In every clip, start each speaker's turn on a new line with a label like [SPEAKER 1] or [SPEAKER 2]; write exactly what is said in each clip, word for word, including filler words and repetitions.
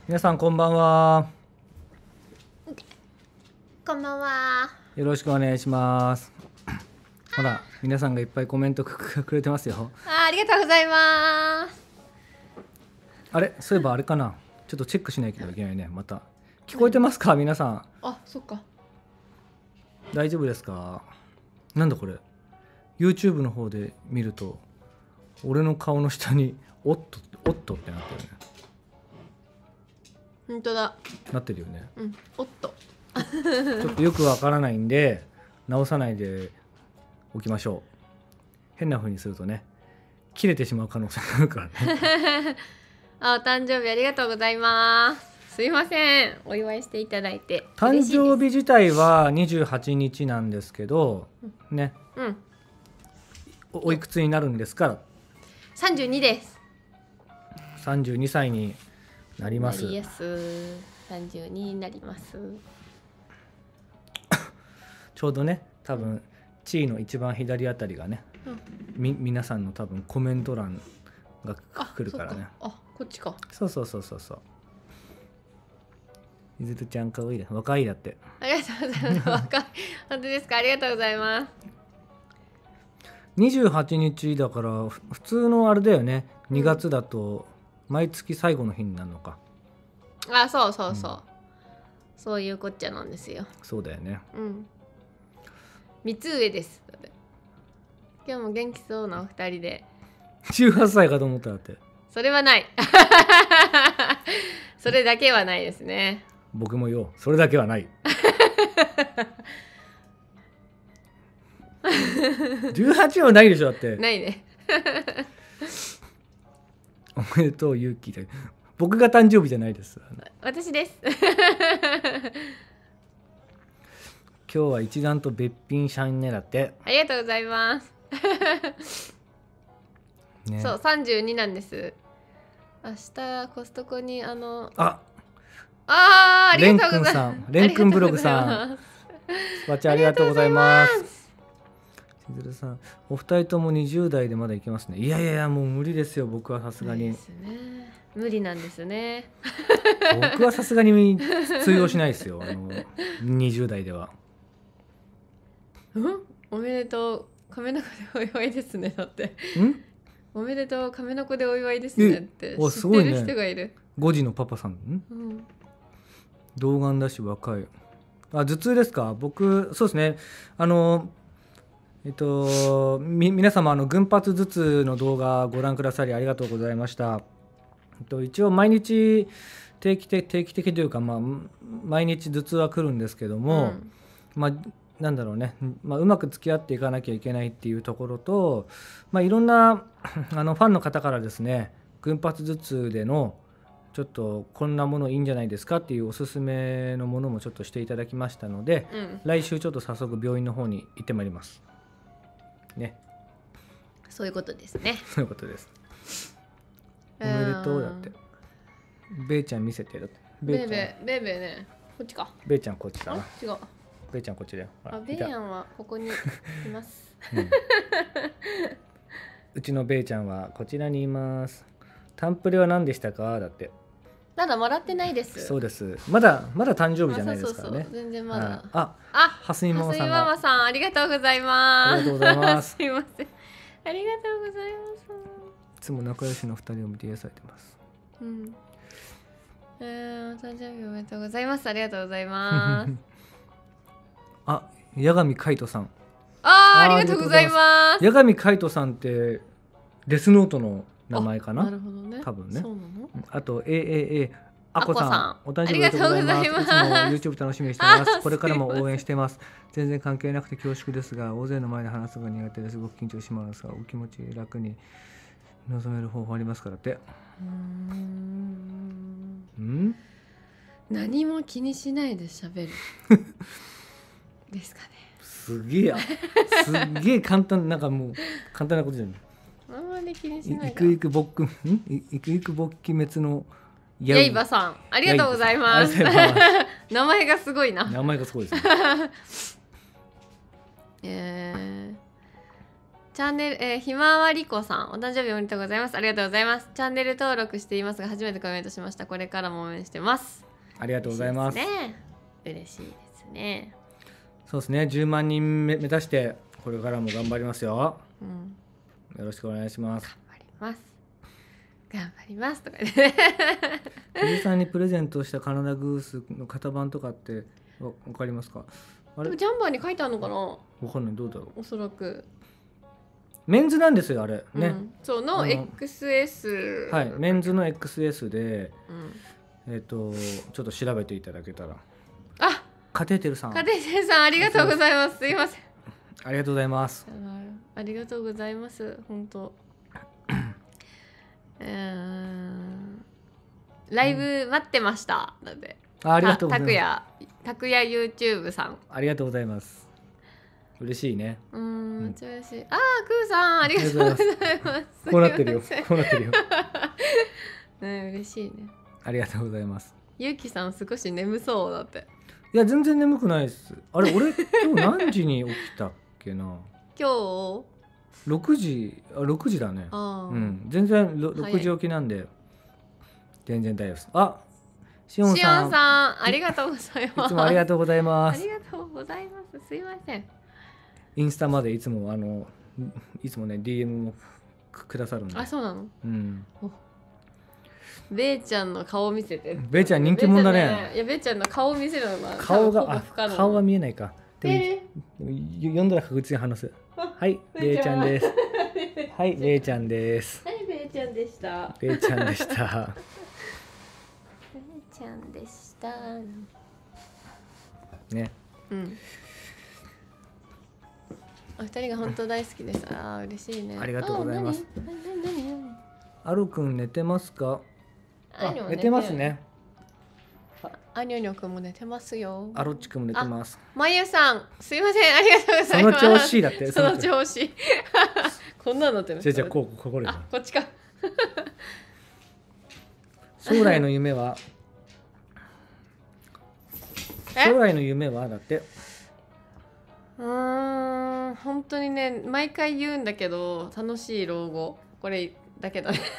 [SPEAKER 1] 皆さんこんばんは。
[SPEAKER 2] こんばんは。
[SPEAKER 1] よろしくお願いします。ほら、皆さんがいっぱいコメントくれてますよ。
[SPEAKER 2] あ、ありがとうございます。
[SPEAKER 1] あれ、そういえばあれかな。ちょっとチェックしないといけないね。また聞こえてますか、皆さん。
[SPEAKER 2] あ、そっか。
[SPEAKER 1] 大丈夫ですか。なんだこれ。YouTube の方で見ると、俺の顔の下におっとおっとってなってるね。
[SPEAKER 2] 本当だ。
[SPEAKER 1] なってるよね。
[SPEAKER 2] うん。おっと。
[SPEAKER 1] ちょっとよくわからないんで直さないでおきましょう。変な風にするとね、切れてしまう可能性があるからね。
[SPEAKER 2] あ、お誕生日ありがとうございます。すいません、お祝いしていただいて。
[SPEAKER 1] 誕生日自体はにじゅうはちにちなんですけど、うん、ね、
[SPEAKER 2] うん、
[SPEAKER 1] お、おいくつになるんですか。
[SPEAKER 2] さんじゅうにです。
[SPEAKER 1] さんじゅうにさいになります。
[SPEAKER 2] なりやす。さんじゅうにになります。
[SPEAKER 1] ちょうどね、多分地位の一番左あたりがね、うん、み皆さんの多分コメント欄が来るからね。
[SPEAKER 2] あ、あ、こっちか。
[SPEAKER 1] そうそうそうそうそう。いずるちゃんかわいいだ、若いだって。
[SPEAKER 2] ありがとうございます。若い。本当ですか。ありがとうございます。
[SPEAKER 1] にじゅうはちにちだから普通のあれだよね。にがつだと毎月最後の日になるのか。
[SPEAKER 2] うん、あ、そうそうそう、うん、そういうこっちゃなんですよ。
[SPEAKER 1] そうだよね。
[SPEAKER 2] うん。三つ上です。今日も元気そうなお二人で。
[SPEAKER 1] じゅうはっさいかと思ったらって。
[SPEAKER 2] それはない。それだけはないですね。
[SPEAKER 1] 僕もよ、それだけはない。じゅうはちはないでしょだって。
[SPEAKER 2] ないね。
[SPEAKER 1] おめでとうゆうき。僕が誕生日じゃないです。
[SPEAKER 2] 私です。
[SPEAKER 1] 今日は一段とべっぴんシャンねだって。
[SPEAKER 2] ありがとうございます。ね、そうさんじゅうになんです。明日コストコにあの
[SPEAKER 1] あ
[SPEAKER 2] あーありがとうござい
[SPEAKER 1] ます。レン君ブログさん、スパチャありがとうございます。しずるさん、お二人ともにじゅう代でまだいけますね。いやいやいや、もう無理ですよ。僕はさすがに。
[SPEAKER 2] ですね。無理なんですね。
[SPEAKER 1] 僕はさすがに通用しないですよ。あのにじゅう代では。
[SPEAKER 2] うん、おめでとう亀の子でお祝いですねだって。ん？おめでとう亀の子でお祝いですねって知ってる人がいる。ごじのパパさん、ん、うん、童顔だし若い。あ、頭痛ですか。僕そうですね。あのえっとみ皆様あの群発頭痛の動画ご覧くださりありがとうございました。えっと一応毎日定期的定期的というかまあ毎日頭痛は来るんですけども、うん、まあなんだろうね、まあ、うまく付き合っていかなきゃいけないっていうところと、まあ、いろんなあのファンの方からですね、群発頭痛でのちょっとこんなものいいんじゃないですかっていうおすすめのものもちょっとしていただきましたので、うん、来週ちょっと早速病院の方に行ってまいりますね。 そういうことですね。
[SPEAKER 1] そういうことです。おめでとうだって。ベイちゃん見せてだって。
[SPEAKER 2] ベイベーベイベーね、こっちか。
[SPEAKER 1] ベイちゃんこっちかな。
[SPEAKER 2] 違う。
[SPEAKER 1] ベイちゃんこっちだよ。
[SPEAKER 2] あ、ベイヤンはここにいます。
[SPEAKER 1] うん、うちのベイちゃんはこちらにいます。タンプレは何でしたかだって。
[SPEAKER 2] まだもらってないです。
[SPEAKER 1] そうです。まだまだ誕生日じゃないですからね。
[SPEAKER 2] そうそうそう、全然まだ。
[SPEAKER 1] あ、あ、はすみママさんが。
[SPEAKER 2] はすみママさんありがとうございます。
[SPEAKER 1] ありがとうございます。
[SPEAKER 2] すいません。ありがとうございます。
[SPEAKER 1] いつも仲良しの二人を見て癒されてます。
[SPEAKER 2] うん。えー、お誕生日おめでとうございます。ありがとうございます。
[SPEAKER 1] あ、八神海人さん。
[SPEAKER 2] あー、ありがとうございます。
[SPEAKER 1] 八神海人さんってデスノートの名前かな。
[SPEAKER 2] なるほどね。
[SPEAKER 1] 多分ね。
[SPEAKER 2] そうなの？
[SPEAKER 1] あと エーエーエー あこさん、お誕生日
[SPEAKER 2] ありがとうございます。
[SPEAKER 1] いつも YouTube 楽しみにしてます。これからも応援してます。全然関係なくて恐縮ですが、大勢の前で話すのが苦手ですごく緊張しますが、お気持ち楽に望める方法ありますからって。うーん。ん？
[SPEAKER 2] 何も気にしないで喋る。ですかね。
[SPEAKER 1] すげえ、すげえ簡単、なんかもう簡単なことじゃない。
[SPEAKER 2] あんまり気にしない。
[SPEAKER 1] いくいくぼっくん、いくいくぼっき滅の
[SPEAKER 2] やいばさん、ありがとうございます。名前がすごいな。
[SPEAKER 1] 名前がすごいですね。
[SPEAKER 2] えー、 チャンネル、えー、ひまわりこさん、お誕生日おめでとうございます。ありがとうございます。チャンネル登録していますが、初めてコメントしました。これからも応援してます。
[SPEAKER 1] ありがとうございます。
[SPEAKER 2] 嬉しいですね。
[SPEAKER 1] そうですね、じゅうまんにんめ目指してこれからも頑張りますよ。うん、よろしくお願いします。
[SPEAKER 2] 頑張ります。頑張りますとかね。
[SPEAKER 1] 藤井さんにプレゼントしたカナダグースの型番とかってわかりますか？
[SPEAKER 2] あれでもジャンバーに書いてあるのかな？わ
[SPEAKER 1] かんない、どうだろう。
[SPEAKER 2] おそらく。
[SPEAKER 1] メンズなんですよあれね。うん、
[SPEAKER 2] そうの エックスエス。
[SPEAKER 1] はい、メンズの エックスエス で、うん、えっ、ー、とちょっと調べていただけたら。
[SPEAKER 2] あ、
[SPEAKER 1] カテーテルさん。
[SPEAKER 2] カテーテルさんありがとうございます。すいません。
[SPEAKER 1] ありがとうございます。
[SPEAKER 2] ありがとうございます。本当。うーん。ライブ待ってました。だって。
[SPEAKER 1] あ、ありがとうございます。
[SPEAKER 2] たくや YouTube さん。
[SPEAKER 1] ありがとうございます。嬉しいね。
[SPEAKER 2] うん、めっちゃ嬉しい。ああ、クーさん、ありがとうございます。
[SPEAKER 1] こうなってるよ。こうなってるよ。
[SPEAKER 2] ね、嬉しいね。
[SPEAKER 1] ありがとうございます。
[SPEAKER 2] ゆうきさん、少し眠そうだって。
[SPEAKER 1] いや、全然眠くないです。あれ、俺、今日何時に起きたっけな。
[SPEAKER 2] 今日。
[SPEAKER 1] ろくじ、あ、ろくじだね。うん、全然ろくじ起きなんで。全然大丈夫です。あ。しおんさん。
[SPEAKER 2] しおんさん、ありがとうございます。
[SPEAKER 1] いつもありがとうございます。
[SPEAKER 2] ありがとうございます。すいません。
[SPEAKER 1] インスタまでいつもあのいつもね ディーエム もくださるんで。
[SPEAKER 2] あ、そうなの？
[SPEAKER 1] うん。
[SPEAKER 2] べいちゃんの顔見せて。
[SPEAKER 1] べいちゃん人気者だね。
[SPEAKER 2] いや、べいちゃんの顔見せるのは
[SPEAKER 1] 顔があ顔は見えないか。でも読んだら確実に話す。はい、べいちゃんです。はい、べいちゃんです。
[SPEAKER 2] はい、べいちゃんでした。
[SPEAKER 1] べいちゃんでした。
[SPEAKER 2] べいちゃんでした。
[SPEAKER 1] ね。
[SPEAKER 2] うん。お二人が本当大好きです。ああ、嬉しいね。
[SPEAKER 1] ありがとうございます。あるくん寝てますか？あ、寝てますね。
[SPEAKER 2] あにょにょくんも寝てますよ。
[SPEAKER 1] あろっちくんも寝てます。
[SPEAKER 2] まゆさん、すいません、ありがとうございます。そ
[SPEAKER 1] の調子だって。
[SPEAKER 2] その調子。こんなのって。
[SPEAKER 1] じゃじゃこうここで。
[SPEAKER 2] あ、こっちか。
[SPEAKER 1] 将来の夢は。将来の夢はだって。
[SPEAKER 2] うーん、本当にね、毎回言うんだけど楽しい老後これだけどね。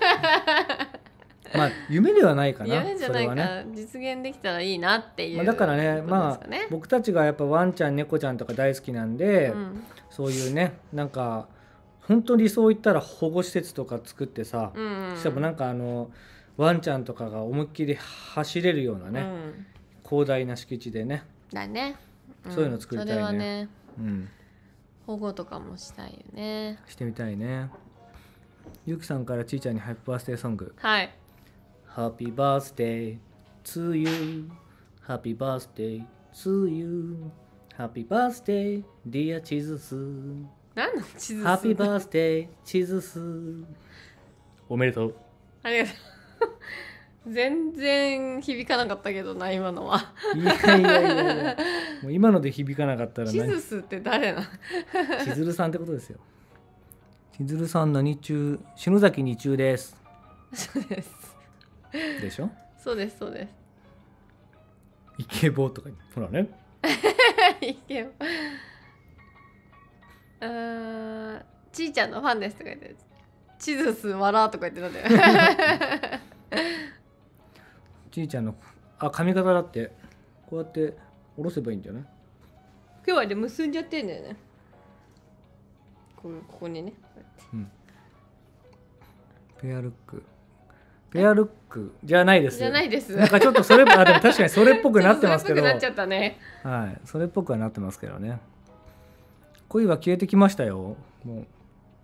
[SPEAKER 1] まあ夢ではないかな。
[SPEAKER 2] 夢じゃないか、ね、実現できたらいいなっていう、
[SPEAKER 1] まあ、だからね、まあ僕たちがやっぱワンちゃん猫ちゃんとか大好きなんで、うん、そういうねなんか本当にそう言ったら保護施設とか作ってさ、うんうん、しかもなんかあのワンちゃんとかが思いっきり走れるようなね、うん、広大な敷地でね。
[SPEAKER 2] だね。
[SPEAKER 1] そういうの作りたいね。
[SPEAKER 2] それはね、うん、保護とかもしたいよね。
[SPEAKER 1] してみたいね。ゆきさんからちいちゃんにハッピーバースデーソング。
[SPEAKER 2] はい。
[SPEAKER 1] Happy birthday to you. Happy birthday to you. Happy birthday dear チズス。
[SPEAKER 2] 何のチズス？
[SPEAKER 1] Happy birthday チズス。おめでとう。
[SPEAKER 2] ありがとう。全然響かなかったけどな今のは。
[SPEAKER 1] いやいやいやいやもう今ので響かなかったら
[SPEAKER 2] チズスって誰な？
[SPEAKER 1] 千鶴さんってことですよ。千鶴さん何中？篠崎二中です。
[SPEAKER 2] そうです。
[SPEAKER 1] でしょ？
[SPEAKER 2] そうですそうです。
[SPEAKER 1] イケボとかほらね。
[SPEAKER 2] イケボ。あーちーちゃんのファンですとか言って。チズス笑とか言ってたんだよ。
[SPEAKER 1] ちいちゃんのあ髪型だってこうやって下ろせばいいんじゃない？
[SPEAKER 2] 今日はね結んじゃってんだよね。こうここにね。
[SPEAKER 1] うん。ペアルックペアルックじゃないです。
[SPEAKER 2] じゃないです。
[SPEAKER 1] なんかちょっとそれあでも確かにそれっぽくなってますけど。
[SPEAKER 2] それっぽくなっちゃったね。
[SPEAKER 1] はい、それっぽくはなってますけどね。恋は消えてきましたよ。もう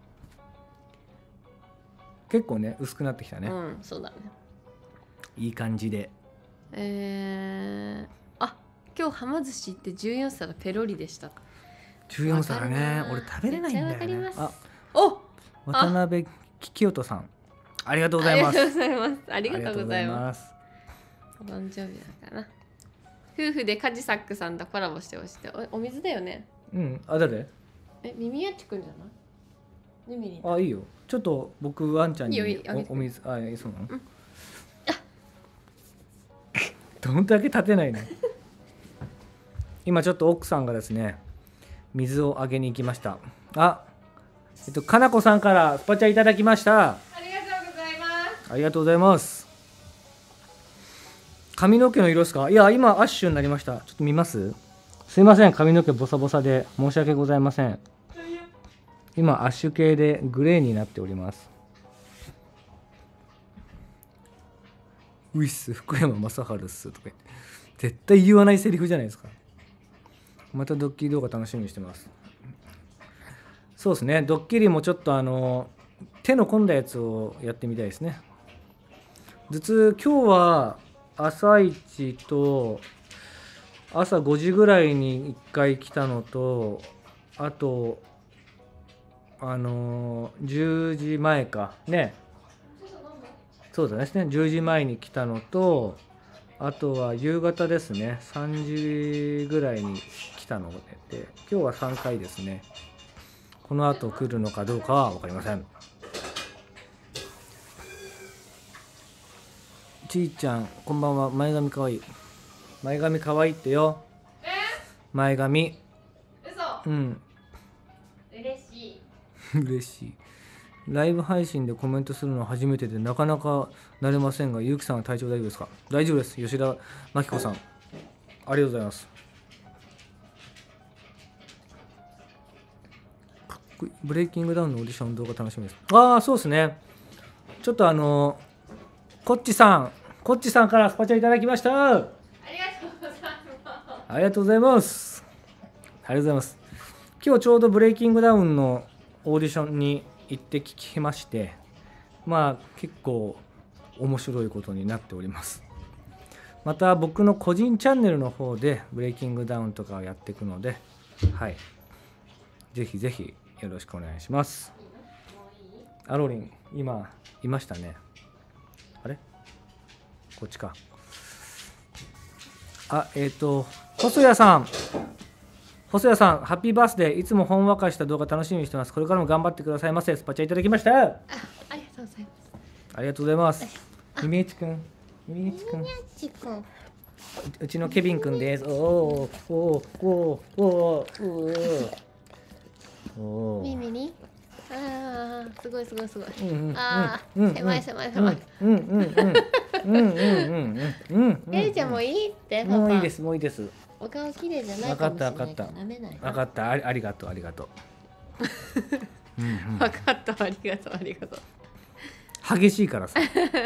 [SPEAKER 1] 結構ね薄くなってきたね。
[SPEAKER 2] うん、そうだね。
[SPEAKER 1] いい感じで。
[SPEAKER 2] えー、あ、今日はま寿司ってじゅうよんさらペロリでした。
[SPEAKER 1] じゅうよんさらね、俺食べれないんだよね。
[SPEAKER 2] あ、お、
[SPEAKER 1] 渡辺清人さん、ありがとうございます。
[SPEAKER 2] ありがとうございます。ありがとうございます。お誕生日だから。夫婦でカジサックさんとコラボしてほしい。お、お水だよね。
[SPEAKER 1] うん、あ、誰？
[SPEAKER 2] え、耳やっちくんじゃない？耳に。
[SPEAKER 1] あ、いいよ。ちょっと僕ワンちゃんに
[SPEAKER 2] いいよ
[SPEAKER 1] お水、あ、そうなの？うん、どんだけ立てないの？今ちょっと奥さんがですね水をあげに行きました。あ、 えっとかなこさんからスパチャいただきました。
[SPEAKER 2] ありがとうございます。
[SPEAKER 1] ありがとうございます。髪の毛の色ですか？いや今アッシュになりました。ちょっと見ます。すいません、髪の毛ボサボサで申し訳ございません。今アッシュ系でグレーになっております。ウィス福山雅治っすとか言って絶対言わないセリフじゃないですか。またドッキリ動画楽しみにしてます。そうですね、ドッキリもちょっとあの手の込んだやつをやってみたいですね。頭痛今日は朝一と朝ごじぐらいにいっかい来たのと、あとあのー、じゅうじまえかね、そうだね、じゅうじまえに来たのと、あとは夕方ですね、さんじぐらいに来たので、今日はさんかいですね。この後来るのかどうかは分かりません。ちーちゃんこんばんは。前髪かわいい。前髪かわいいってよ。
[SPEAKER 2] え
[SPEAKER 1] 前髪。
[SPEAKER 2] 嘘。
[SPEAKER 1] うん
[SPEAKER 2] 嬉しい
[SPEAKER 1] 嬉しい。ライブ配信でコメントするのは初めてでなかなか慣れませんが、ゆうきさんは体調大丈夫ですか？大丈夫です。吉田真紀子さんありがとうございます。かっこいい。ブレイキングダウンのオーディション動画楽しみです。ああそうですね。ちょっとあのこっちさんこっちさんからスパチャいただきました。
[SPEAKER 2] ありがとうございます。
[SPEAKER 1] ありがとうございます。ありがとうございます。今日ちょうどブレイキングダウンのオーディションに行って聞きまして、まあ結構面白いことになっております。また僕の個人チャンネルの方でブレイキングダウンとかやっていくので、はい、ぜひぜひよろしくお願いします。アロリン今いましたね。あれこっちか。あえっ、ー、と細谷さん細谷さん、ハッピーバースデー。いつもほんわかした動画楽しみにしてます。これからも頑張ってくださいませ。スパチャいただきました。あ、
[SPEAKER 2] ありがとうございます。
[SPEAKER 1] ありがとうございます。みみえちくん、みみえちくん。うちのケビンくんです。おお、おお、おお、お
[SPEAKER 2] お。耳に。ああ、すごいすごいすごい。ああ、狭い狭い狭い。うんうんうんうんうんうんうん。エリちゃんもいいって。
[SPEAKER 1] もういいですもういいです。
[SPEAKER 2] お顔綺麗じゃないかもしれないから。分かった
[SPEAKER 1] 分かった分かった。ありありがとうありがとう。
[SPEAKER 2] 分かったありがとうありがと
[SPEAKER 1] う。激しいからさ。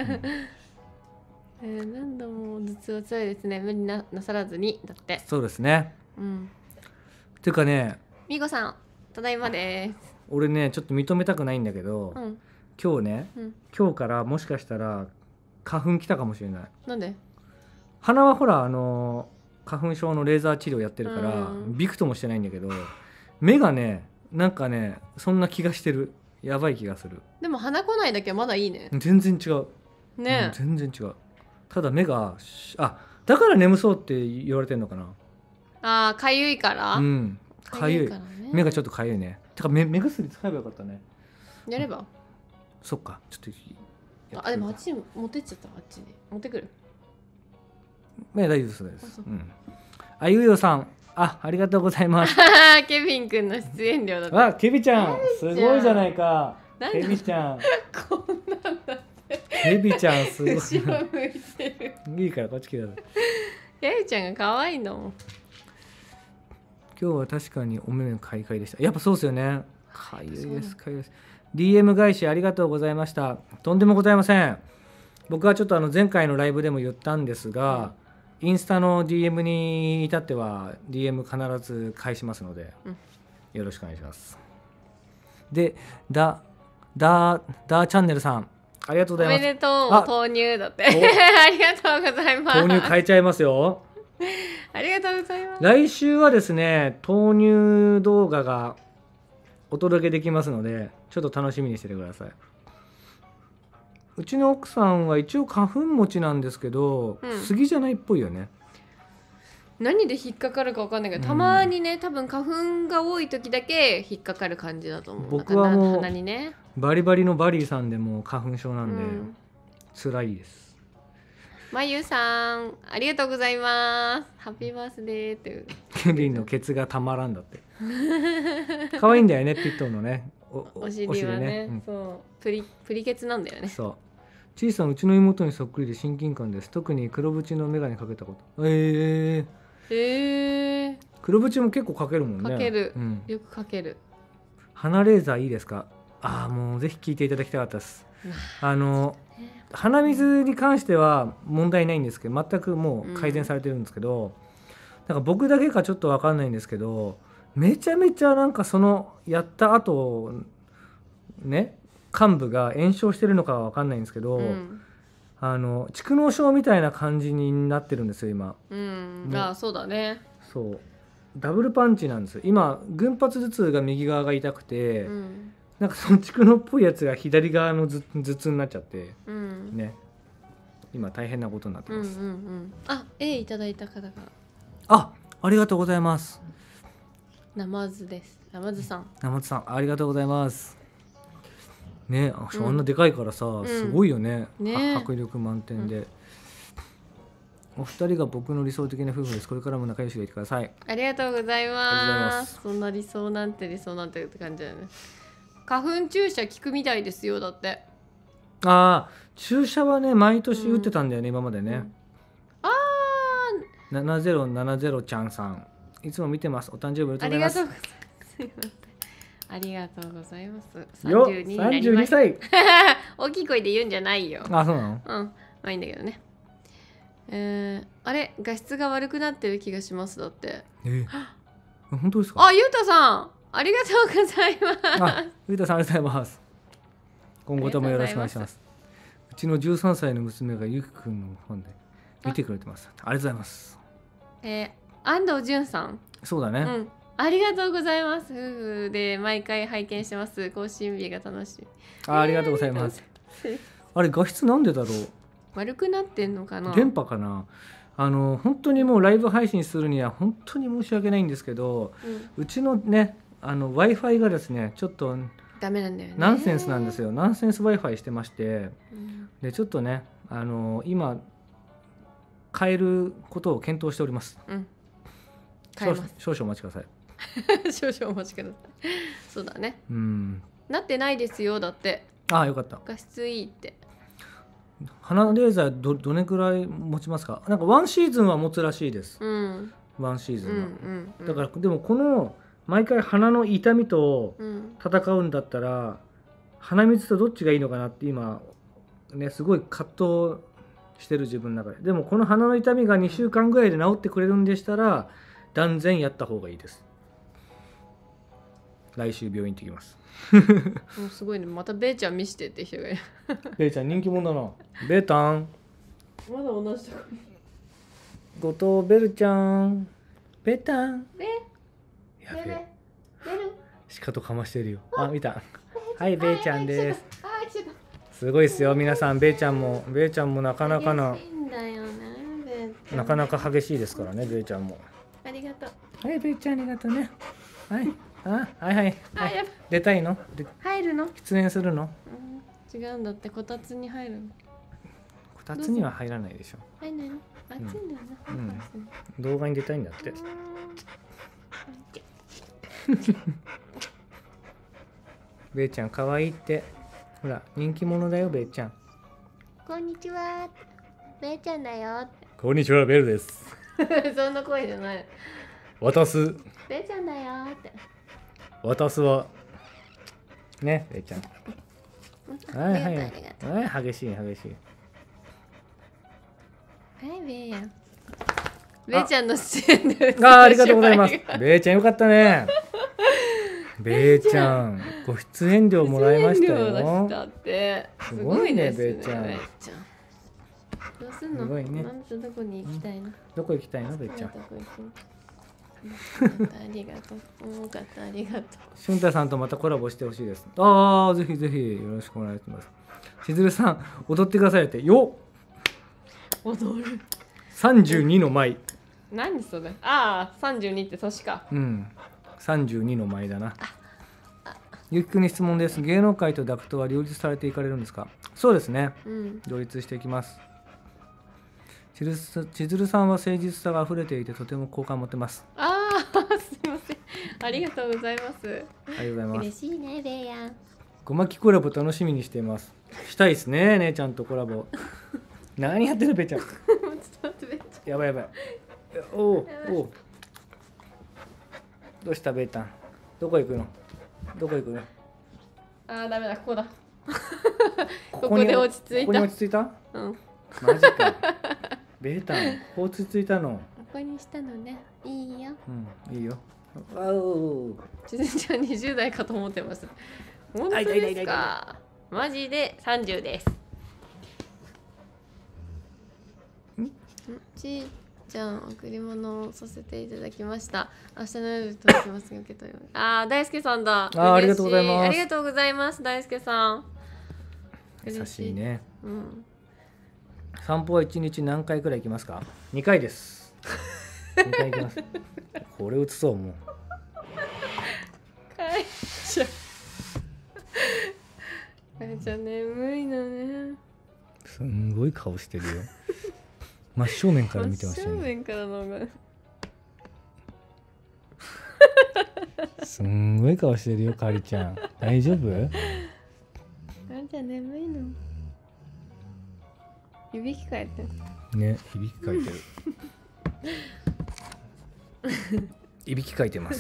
[SPEAKER 2] えー、何度も頭痛は強いですね。無理ななさらずにだって。
[SPEAKER 1] そうですね。
[SPEAKER 2] うん。
[SPEAKER 1] ていうかね。
[SPEAKER 2] みごさんただいまです。
[SPEAKER 1] 俺ねちょっと認めたくないんだけど、うん、今日ね、うん、今日からもしかしたら花粉来たかもしれない。
[SPEAKER 2] なんで？
[SPEAKER 1] 鼻はほらあの花粉症のレーザー治療やってるから、うん、びくともしてないんだけど、目がねなんかねそんな気がしてる。やばい気がする。
[SPEAKER 2] でも鼻来ないだけはまだいいね。
[SPEAKER 1] 全然違う
[SPEAKER 2] ね、
[SPEAKER 1] うん、全然違う。ただ目があだから眠そうって言われてんのかな。
[SPEAKER 2] あーかゆいから。
[SPEAKER 1] うんかゆい、ね、目がちょっとかゆいね。てか 目, 目薬使えばよかったね。
[SPEAKER 2] やれば
[SPEAKER 1] そっかちょっと
[SPEAKER 2] あでもあっちに持ってっちゃった。あっちに持ってくる。
[SPEAKER 1] ね大丈夫ですです。うん、あゆうよさんあありがとうございます。
[SPEAKER 2] ケビン君の出演料だった。
[SPEAKER 1] あケビちゃんすごいじゃないか。ケビちゃん
[SPEAKER 2] こんなんだって。
[SPEAKER 1] ケビちゃんすごい。
[SPEAKER 2] 後ろ向いてる。
[SPEAKER 1] いいからこっち来てください。
[SPEAKER 2] ケビちゃんが可愛いの。
[SPEAKER 1] 今日は確かにお目目かいかいでした。やっぱそうですよね。かゆいですかゆいです。 ディーエム 返しありがとうございました。とんでもございません。僕はちょっとあの前回のライブでも言ったんですが、うん、インスタの ディーエム に至っては ディーエム 必ず返しますので、うん、よろしくお願いします。でダダダチャンネルさんありがとうございます。
[SPEAKER 2] おめでとう。豆乳だってありがとうございます。
[SPEAKER 1] 豆乳変えちゃいますよ。
[SPEAKER 2] ありがとうございます。
[SPEAKER 1] 来週はですね豆乳動画がお届けできますのでちょっと楽しみにしててください。うちの奥さんは一応花粉持ちなんですけど、うん、杉じゃないっぽいよね。
[SPEAKER 2] 何で引っかかるか分かんないけど、うん、たまにね多分花粉が多い時だけ引っかかる感じだと思う。
[SPEAKER 1] 僕はもう
[SPEAKER 2] 鼻にね
[SPEAKER 1] バリバリのバリーさんでも花粉症なんで、うん、辛いです。
[SPEAKER 2] まゆさんありがとうございます。ハッピーバースデーっていう
[SPEAKER 1] ケビンのケツがたまらんだって可愛いんだよねピットのねお
[SPEAKER 2] お尻はね、うん、そうプリプリケツなんだよね。
[SPEAKER 1] そう小さなうちの妹にそっくりで親近感です。特に黒縁の眼鏡かけたこと。え
[SPEAKER 2] ー、えー、
[SPEAKER 1] 黒縁も結構かけるもんね。
[SPEAKER 2] かける、うん、よくかける。
[SPEAKER 1] 鼻レーザーいいですか。ああもうぜひ聞いていただきたかったです。あの鼻水に関しては問題ないんですけど、全くもう改善されてるんですけど、うん、なんか僕だけかちょっと分かんないんですけど、めちゃめちゃなんかそのやった後ね患部が炎症してるのかは分かんないんですけど、うん、あの蓄膿症みたいな感じになってるんですよ今。
[SPEAKER 2] うん、ああそうだね。
[SPEAKER 1] そうダブルパンチなんですよ今。群発頭痛が右側が痛くて、うん、なんかその蓄膿っぽいやつが左側の頭痛になっちゃって、うん、ね今大変なことになってます。
[SPEAKER 2] うんうんうん、あ A いただいた方が
[SPEAKER 1] あありがとうございます。
[SPEAKER 2] ナマズです。ナマズさん
[SPEAKER 1] ナマズさんありがとうございますね。あ、うん、あんなでかいからさ、うん、すごいよ ね, ね迫力満点で、うん、お二人が僕の理想的な夫婦です。これからも仲良しでいてください。
[SPEAKER 2] ありがとうございます。そんな理想なんて理想なんてって感じだよね。花粉注射効くみたいですよ。だって
[SPEAKER 1] ああ注射はね毎年打ってたんだよね、うん、今までね、うん、ああななぜろななぜろちゃんさんいつも見てます。お誕生日おめでとうございます。
[SPEAKER 2] ありがとうございます。さんじゅうにになりました。さんじゅうにさい大きい声で言うんじゃないよ。
[SPEAKER 1] あ、そうなの？
[SPEAKER 2] うん、まあいいんだけどね。えー、あれ画質が悪くなってる気がします。だって。
[SPEAKER 1] えー、本当ですか？
[SPEAKER 2] あ、ゆうたさんありがとうございます。
[SPEAKER 1] あ、ゆうたさんありがとうございます。今後ともよろしくお願いします。うちのじゅうさんさいの娘がゆきくんのファンで見てくれてます。ありがとうございます。
[SPEAKER 2] えー、安藤淳さん。
[SPEAKER 1] そうだね。うん。
[SPEAKER 2] ありがとうございます。夫婦で毎回拝見してます。更新日が楽しみ。
[SPEAKER 1] あ、ありがとうございます。あれ画質なんでだろう。
[SPEAKER 2] 悪くなってんのかな。
[SPEAKER 1] 電波かな。あの本当にもうライブ配信するには本当に申し訳ないんですけど、うん、うちのねあの Wi-Fi がですねちょっと
[SPEAKER 2] ダメなんだよね。
[SPEAKER 1] ナンセンスなんですよ。ナンセンス Wi-Fi してまして、うん、でちょっとねあの今変えることを検討しております。うん、変えます。少々お待ちください。
[SPEAKER 2] 少々お待ちください。そうだね。うん。なってないですよだって。
[SPEAKER 1] ああよかった。
[SPEAKER 2] 画質いいって。
[SPEAKER 1] 鼻レーザー ど, どれくらい持ちますか？なんかワンシーズンは持つらしいです。うん。ワンシーズンは。うんうんうん、だからでもこの毎回鼻の痛みと戦うんだったら、うん、鼻水とどっちがいいのかなって今ねすごい葛藤してる自分の中で。でもこの鼻の痛みがにしゅうかんぐらいで治ってくれるんでしたら断然やった方がいいです。来週病院行ってきます。
[SPEAKER 2] もうすごいね。またベイちゃん見してって人がいる。
[SPEAKER 1] ベイちゃん人気者だな。ベータン
[SPEAKER 2] まだ同じとこに
[SPEAKER 1] 後藤ベルちゃんベータン
[SPEAKER 2] ベ
[SPEAKER 1] やべえしかとかましてるよ。あ見た。はいベイちゃんです。すごいですよ皆さん。ベイちゃんもベイちゃんもなかなかななかなか激しいですからね。ベイちゃんも
[SPEAKER 2] ありがとう。
[SPEAKER 1] はいベイちゃんありがとうね。はいあはいはい、はい、出たいの？
[SPEAKER 2] 入るの？
[SPEAKER 1] 出演するの？
[SPEAKER 2] うん、違うんだってこたつに入るの。
[SPEAKER 1] こたつには入らないでしょ。
[SPEAKER 2] 入んないの？暑いんだよな、うんうん。
[SPEAKER 1] 動画に出たいんだって。ベイちゃん可愛いって。ほら人気者だよベイちゃん。
[SPEAKER 2] こんにちは。ベイちゃんだよ。
[SPEAKER 1] こんにちはベルです。
[SPEAKER 2] そんな声じゃない。
[SPEAKER 1] 渡す。
[SPEAKER 2] ベイちゃんだよって。
[SPEAKER 1] 渡すはねベイちゃん。はいはいはい激しい激しい。
[SPEAKER 2] はいベイや。ベイちゃんの出演です。
[SPEAKER 1] あありがとうございます。ベイちゃんよかったね。ベイちゃんご出演料もらいましたよ。
[SPEAKER 2] だって
[SPEAKER 1] すごいねベイちゃん。
[SPEAKER 2] どうすんの？すごいね。どこに行きたいの？
[SPEAKER 1] どこ行きたいのベイちゃん。
[SPEAKER 2] ありがとう。多かったありがとう。
[SPEAKER 1] 俊太さんとまたコラボしてほしいです。ああぜひぜひよろしくお願いします。しずるさん踊ってくださいってよ。
[SPEAKER 2] 踊る。
[SPEAKER 1] 三十二の舞。
[SPEAKER 2] 何それ？ああ三十二って年か。
[SPEAKER 1] うん。三十二の舞だな。ゆきくんに質問です。芸能界とダクトは両立されていかれるんですか？そうですね。うん、両立していきます。千鶴さんは誠実さが溢れていてとても好感を持ってます。
[SPEAKER 2] ああすいません。 ありがとうございます。
[SPEAKER 1] ありがとうございます。
[SPEAKER 2] 嬉しいね、ベイヤン。
[SPEAKER 1] ごまきコラボ楽しみにしています。したいですね、姉ちゃんとコラボ。何やってるベイちゃん。
[SPEAKER 2] ちょっと待ってベイちゃん。
[SPEAKER 1] やばいやばい。おおお。どうしたベイちゃん。どこ行くの。どこ行くの。
[SPEAKER 2] あーダメだ、ここだ。
[SPEAKER 1] こ
[SPEAKER 2] ここで落ち着いた。
[SPEAKER 1] ここに落ち着いた。
[SPEAKER 2] うん。
[SPEAKER 1] マジか。ベータン、落ち着いたの。
[SPEAKER 2] ここにしたのね。いいよ。
[SPEAKER 1] うん、いいよ。わお。
[SPEAKER 2] ちずちゃんにじゅう代かと思ってました。本当ですか。マジでさんじゅうです。ん？ちーちゃん贈り物をさせていただきました。明日の夜届きますが受け取ります。あー大輔さんだ。
[SPEAKER 1] あーありがとうございます。
[SPEAKER 2] ありがとうございます大輔さん。
[SPEAKER 1] 優しいね。
[SPEAKER 2] うん。
[SPEAKER 1] 散歩はいちにち何回くらい行きますか。にかいです。にかい行きます。これ映そうもう。
[SPEAKER 2] かいちゃん。かいちゃん眠いのね。
[SPEAKER 1] すんごい顔してるよ。真正面から見てましたね。
[SPEAKER 2] 真正面からのが。
[SPEAKER 1] すんごい顔してるよかりちゃん。大丈夫？か
[SPEAKER 2] りちゃん眠いの。いびきかいてる
[SPEAKER 1] ね、いびきかいてる。いびきかいてます。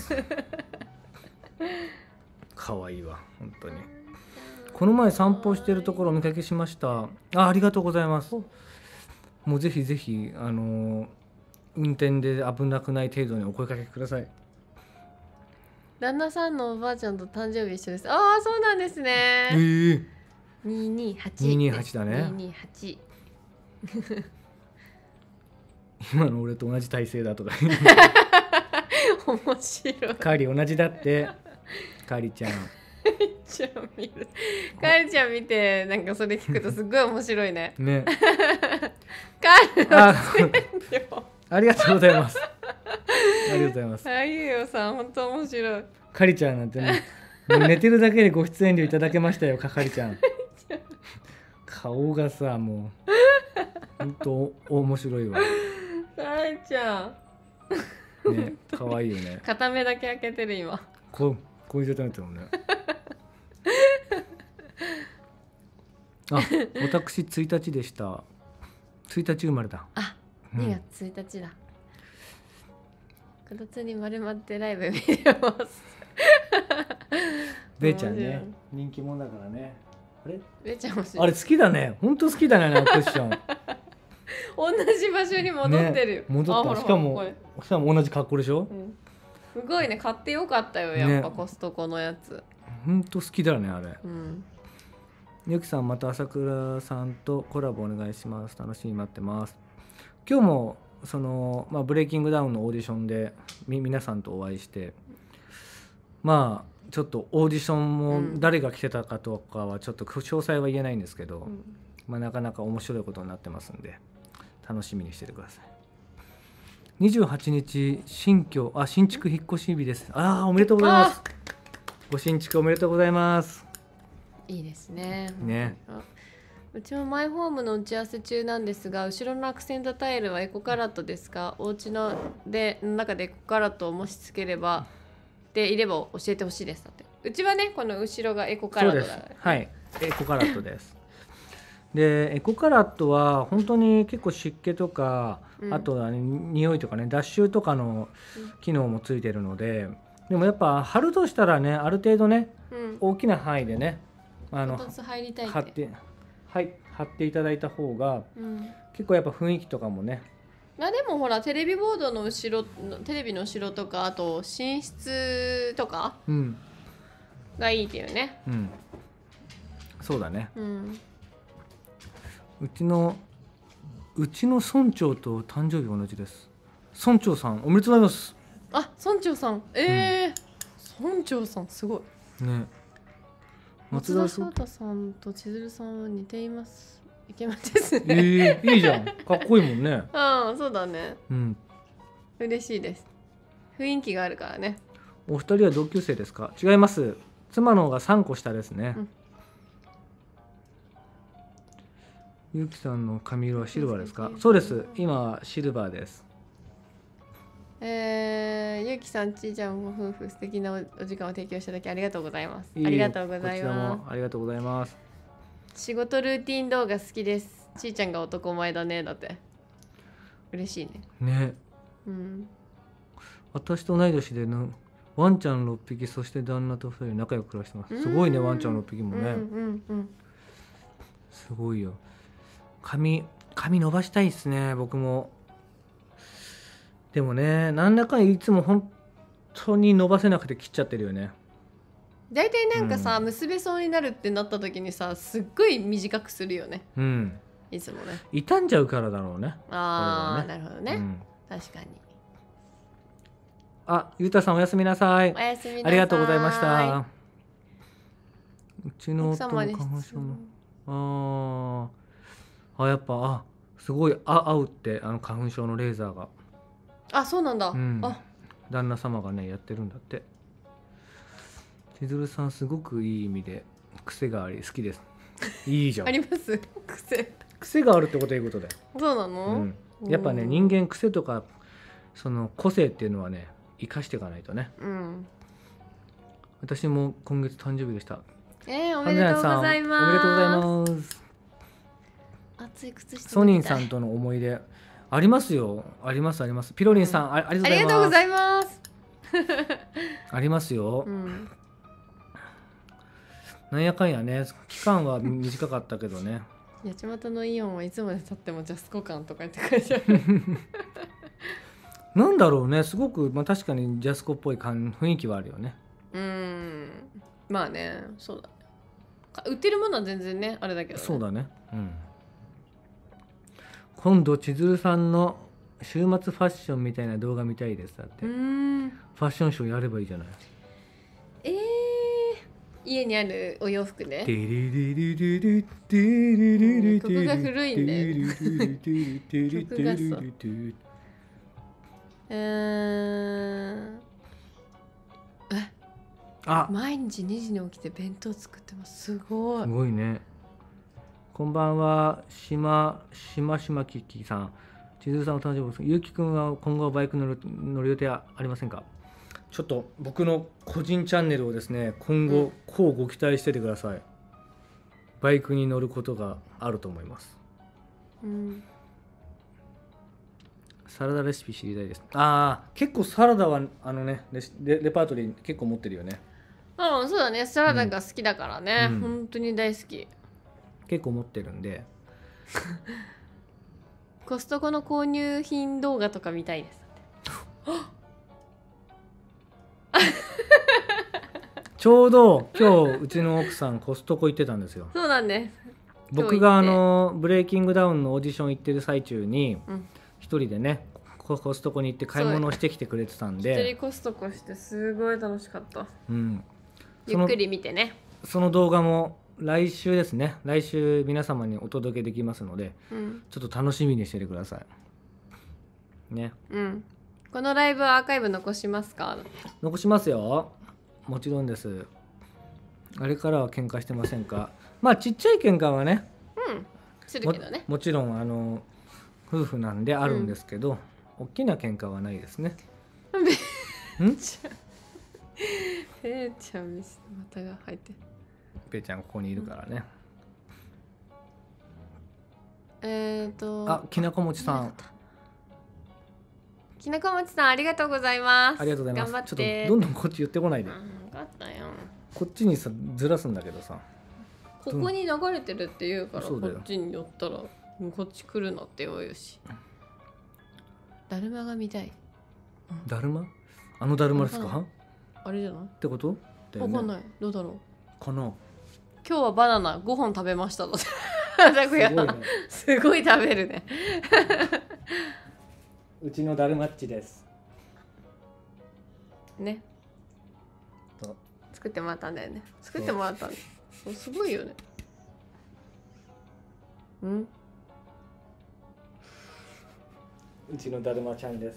[SPEAKER 1] 可愛いわ本当に。この前散歩してるところお見かけしました。あ、ありがとうございます。もうぜひぜひあの運転で危なくない程度にお声かけください。
[SPEAKER 2] 旦那さんのおばあちゃんと誕生日一緒です。ああ、そうなんですね。
[SPEAKER 1] えー、
[SPEAKER 2] ににはち。
[SPEAKER 1] ににはちだね。
[SPEAKER 2] ににはち。
[SPEAKER 1] 今の俺と同じ体勢だとか。
[SPEAKER 2] 面白い。
[SPEAKER 1] カーリー同じだって。カーリーちゃん。
[SPEAKER 2] ちゃん見る。カーリちゃん見てなんかそれ聞くとすごい面白いね。
[SPEAKER 1] ね。
[SPEAKER 2] カーリーの
[SPEAKER 1] ありがとうございます。ありがとうございます。
[SPEAKER 2] あゆよさん本当面白い。
[SPEAKER 1] カリちゃんなんてね、寝てるだけでご出演料いただけましたよ、かかりちゃん。顔がさ、もう本当面白いわ。
[SPEAKER 2] カリちゃん。
[SPEAKER 1] ね、可愛いよね。
[SPEAKER 2] 片目だけ開けてる今。
[SPEAKER 1] こうこういう状態になってるもんね。あ、私ついたちでした。ついたち生まれだ。
[SPEAKER 2] あ、にがつついたちだ。こたつに丸まってライブ見てます。
[SPEAKER 1] ベイちゃんね、人気者だからね。あれ？
[SPEAKER 2] ベイちゃんも
[SPEAKER 1] あれ好きだね。本当好きだね、あのクッション。
[SPEAKER 2] 同じ場所に戻ってるよ。
[SPEAKER 1] ね、戻った。しかもしかも同じ格好でしょ。
[SPEAKER 2] うん、すごいね、買ってよかったよ、やっぱコストコのやつ。
[SPEAKER 1] 本当好きだねあれ。
[SPEAKER 2] うん。
[SPEAKER 1] ゆきさんまた朝倉さんとコラボお願いします。楽しみに待ってます。今日もその、まあ、ブレイキングダウンのオーディションでみ皆さんとお会いして、まあちょっとオーディションも誰が来てたかとかはちょっと詳細は言えないんですけど、うん、まあ、なかなか面白いことになってますんで楽しみにしててください。にじゅうはちにち新居あ新築引っ越し日です。ああおめでとうございます。ご新築おめでとうございます。
[SPEAKER 2] いいですね。
[SPEAKER 1] ね。
[SPEAKER 2] うちもマイホームの打ち合わせ中なんですが、後ろのアクセントタイルはエコカラットですか？お家のでの中でエコカラットをもしつければでいれば教えてほしいです。だってうちはね、この後ろがエコカラットだから、ね、
[SPEAKER 1] はい、エコカラットです。でエコカラットは本当に結構湿気とか、うん、あとは、ね、匂いとかね脱臭とかの機能もついてるので、でもやっぱ貼るとしたらねある程度ね、うん、大きな範囲でねあの
[SPEAKER 2] 入りたいって
[SPEAKER 1] 貼ってはい、貼っていただいた方が、うん、結構やっぱ雰囲気とかもね。
[SPEAKER 2] まあでもほらテレビボードの後ろテレビの後ろとかあと寝室とかがいいっていうね、
[SPEAKER 1] うんうん、そうだね、
[SPEAKER 2] うん、
[SPEAKER 1] うちのうちの村長と誕生日同じです。村長さんおめでとうございます。
[SPEAKER 2] あ、村長さんええーうん、村長さんすごいね。松田翔太さんと千鶴さんは似ています。イケメンですね。
[SPEAKER 1] えー、いいじゃん。かっこいいもんね。
[SPEAKER 2] うん、そうだね。
[SPEAKER 1] うん。
[SPEAKER 2] 嬉しいです。雰囲気があるからね。
[SPEAKER 1] お二人は同級生ですか？違います。妻の方がさんこ下ですね。うん、ゆうきさんの髪色はシルバーですか？そうです。今はシルバーです。
[SPEAKER 2] えー、ゆうきさん、ちーちゃんご夫婦素敵なお時間を提供しただけありがとうございます。ありがとうございます。
[SPEAKER 1] ありがとうございます。
[SPEAKER 2] 仕事ルーティン動画好きです。ちーちゃんが男前だね。だって嬉しいね。
[SPEAKER 1] ね。うん。私と同い年でな、ワンちゃんろっぴき、そして旦那とふたり仲良く暮らしてます。すごいね、ワンちゃんろっぴきもね。うんうんうん、すごいよ。髪髪伸ばしたいですね、僕も。でもね、なんだかいつも本当に伸ばせなくて切っちゃってるよね。
[SPEAKER 2] 大体なんかさ、うん、結べそうになるってなった時にさ、すっごい短くするよね。うん。いつもね。
[SPEAKER 1] 傷んじゃうからだろうね。
[SPEAKER 2] ああ、ね、なるほどね、うん。確かに。
[SPEAKER 1] あ、ゆうたさんおやすみなさい。
[SPEAKER 2] おやすみなさい。
[SPEAKER 1] ありがとうございました。うちの夫の花粉症の。ああ、やっぱあすごいあ合うってあの花粉症のレーザーが。
[SPEAKER 2] あ、そうなんだ。うん、
[SPEAKER 1] あ、旦那様がねやってるんだって。千鶴さんすごくいい意味で癖があり好きです。いいじゃん。
[SPEAKER 2] あります癖。
[SPEAKER 1] 癖があるってことはいいことだよ。
[SPEAKER 2] そうなの？
[SPEAKER 1] うん、やっぱね人間癖とかその個性っていうのはね生かしていかないとね。うん。私も今月誕生日でした。
[SPEAKER 2] えー、おめでとうございます。
[SPEAKER 1] おめでとうございます。
[SPEAKER 2] 熱い靴下。
[SPEAKER 1] ソニンさんとの思い出ありますよ。ありますあります。ピロリンさん、うん、あ, あり
[SPEAKER 2] がとうございます。
[SPEAKER 1] ありますよ。うん、なんやかんやね期間は短かったけどね。
[SPEAKER 2] 八街のイオンはいつまで経ってもジャスコ感とか言ってくれちゃう。
[SPEAKER 1] なんだろうね、すごく、まあ、確かにジャスコっぽい感雰囲気はあるよね。
[SPEAKER 2] うん、まあね、そうだね。売ってるものは全然ねあれだけど、ね、
[SPEAKER 1] そうだね。うん。今度千鶴さんの週末ファッションみたいな動画見たいですだって。うん、ファッションショーやればいいじゃない。
[SPEAKER 2] えー、家にあるお洋服で、ね、曲が古いんだよ曲がさえー、えあ毎日にじに起きて弁当作ってます。すごい。
[SPEAKER 1] すごいね。こんばんは、しましましまききさん。千鶴さんお誕生日です。ゆうきくんは今後バイク乗る乗る予定はありませんか？ちょっと僕の個人チャンネルをですね、今後こうご期待しててください。バイクに乗ることがあると思います。うん、サラダレシピ知りたいです。ああ、結構サラダはあのね レ, レパートリー結構持ってるよね。
[SPEAKER 2] うん、そうだね。サラダが好きだからね。うん、本当に大好き。
[SPEAKER 1] 結構持ってるんで。
[SPEAKER 2] コストコの購入品動画とか見たいです。
[SPEAKER 1] ちょうど今日うちの奥さんコストコ行ってたんですよ。
[SPEAKER 2] そうなんです。
[SPEAKER 1] 僕があのブレイキングダウンのオーディション行ってる最中に一人でねコストコに行って買い物をしてきてくれてたんで、
[SPEAKER 2] 一人コストコしてすごい楽しかった。うん。ゆっくり見てね。
[SPEAKER 1] その動画も来週ですね。来週皆様にお届けできますので、うん、ちょっと楽しみにしててください。ね。
[SPEAKER 2] うん。このライブアーカイブ残しますか？
[SPEAKER 1] 残しますよ。もちろんです。あれからは喧嘩してませんか？まあちっちゃい喧嘩はね。
[SPEAKER 2] うん。するけどね。
[SPEAKER 1] も, もちろんあの夫婦なんであるんですけど、うん、大きな喧嘩はないですね。
[SPEAKER 2] べーちゃん。べーちゃん、またが入って。
[SPEAKER 1] べーちゃんここにいるからね。
[SPEAKER 2] うん、えっ、ー、と。
[SPEAKER 1] あ、きなこもちさん。
[SPEAKER 2] きなこもちさんありがとうございます。
[SPEAKER 1] ありがとうございます。
[SPEAKER 2] 頑張って。
[SPEAKER 1] ちょっとどんどんこっち言ってこないで。
[SPEAKER 2] うん、分かったよ。
[SPEAKER 1] こっちにさずらすんだけどさ。
[SPEAKER 2] ここに流れてるって言うからこっちに寄ったらこっち来るなって言うし。だるまが見たい。
[SPEAKER 1] だるま？あのだるまですか？
[SPEAKER 2] あれじゃない？
[SPEAKER 1] ってこと？
[SPEAKER 2] わかんない。どうだろ
[SPEAKER 1] う。かな。
[SPEAKER 2] 今日はバナナごほん食べましたので。すごいね。すごい食べるね。
[SPEAKER 1] うちのだるまっちです。
[SPEAKER 2] ね。作ってもらったんだよね。作ってもらったんだ。すごいよね。うん。
[SPEAKER 1] うちのだるまちゃんです。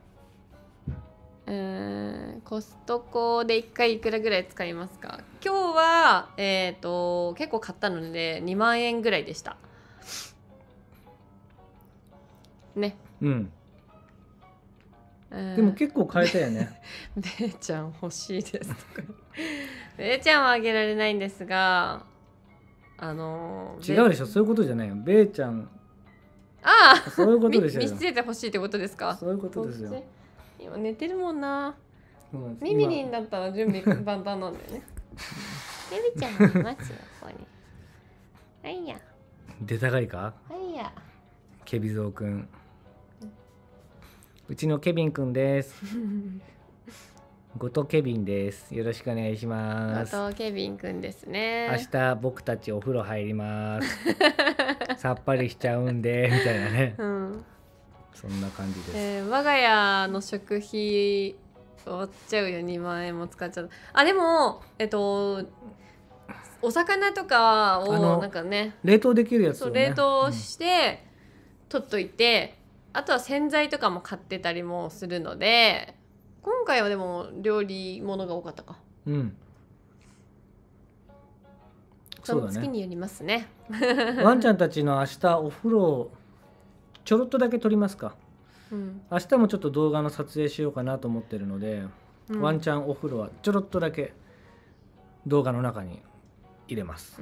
[SPEAKER 2] えー、コストコでいっかいいくらぐらい使いますか？今日は、えーと、結構買ったのでにまんえんぐらいでした。ね。
[SPEAKER 1] うん。
[SPEAKER 2] うえー、
[SPEAKER 1] でも結構変えたよね。
[SPEAKER 2] べーちゃん欲しいですとかべーちゃんはあげられないんですが、あの
[SPEAKER 1] ー、違うでしょ、そういうことじゃないよ。べーちゃん、
[SPEAKER 2] ああ
[SPEAKER 1] そういうことでしょ。
[SPEAKER 2] 見せてほしいってことですか。
[SPEAKER 1] そういうことですよ。
[SPEAKER 2] 今寝てるもんな。
[SPEAKER 1] そうなんです。
[SPEAKER 2] ミミリンだったら準備万端なんだよね。ベビちゃんがいますよ、ここに。はいや。
[SPEAKER 1] 出たがりか。
[SPEAKER 2] はいや。
[SPEAKER 1] ケビゾウくん。うちのケビンくんです。後藤ケビンです。よろしくお願いします。
[SPEAKER 2] 後藤ケビンくんですね。
[SPEAKER 1] 明日僕たちお風呂入ります。さっぱりしちゃうんでみたいなね。うん、そんな感じです。
[SPEAKER 2] えー、我が家の食費終わっちゃうよ。にまん円も使っちゃう。あ、でもえっとお魚とかをなんかね、
[SPEAKER 1] 冷凍できるやつをね、
[SPEAKER 2] 冷凍して、うん、取っといて、あとは洗剤とかも買ってたりもするので、今回はでも料理物が多かったか。うん。その月によりますね。
[SPEAKER 1] ワンちゃんたちの明日お風呂ちょろっとだけ撮りますか。うん、明日もちょっと動画の撮影しようかなと思ってるので、うん、ワンちゃんお風呂はちょろっとだけ動画の中に入れます。うん、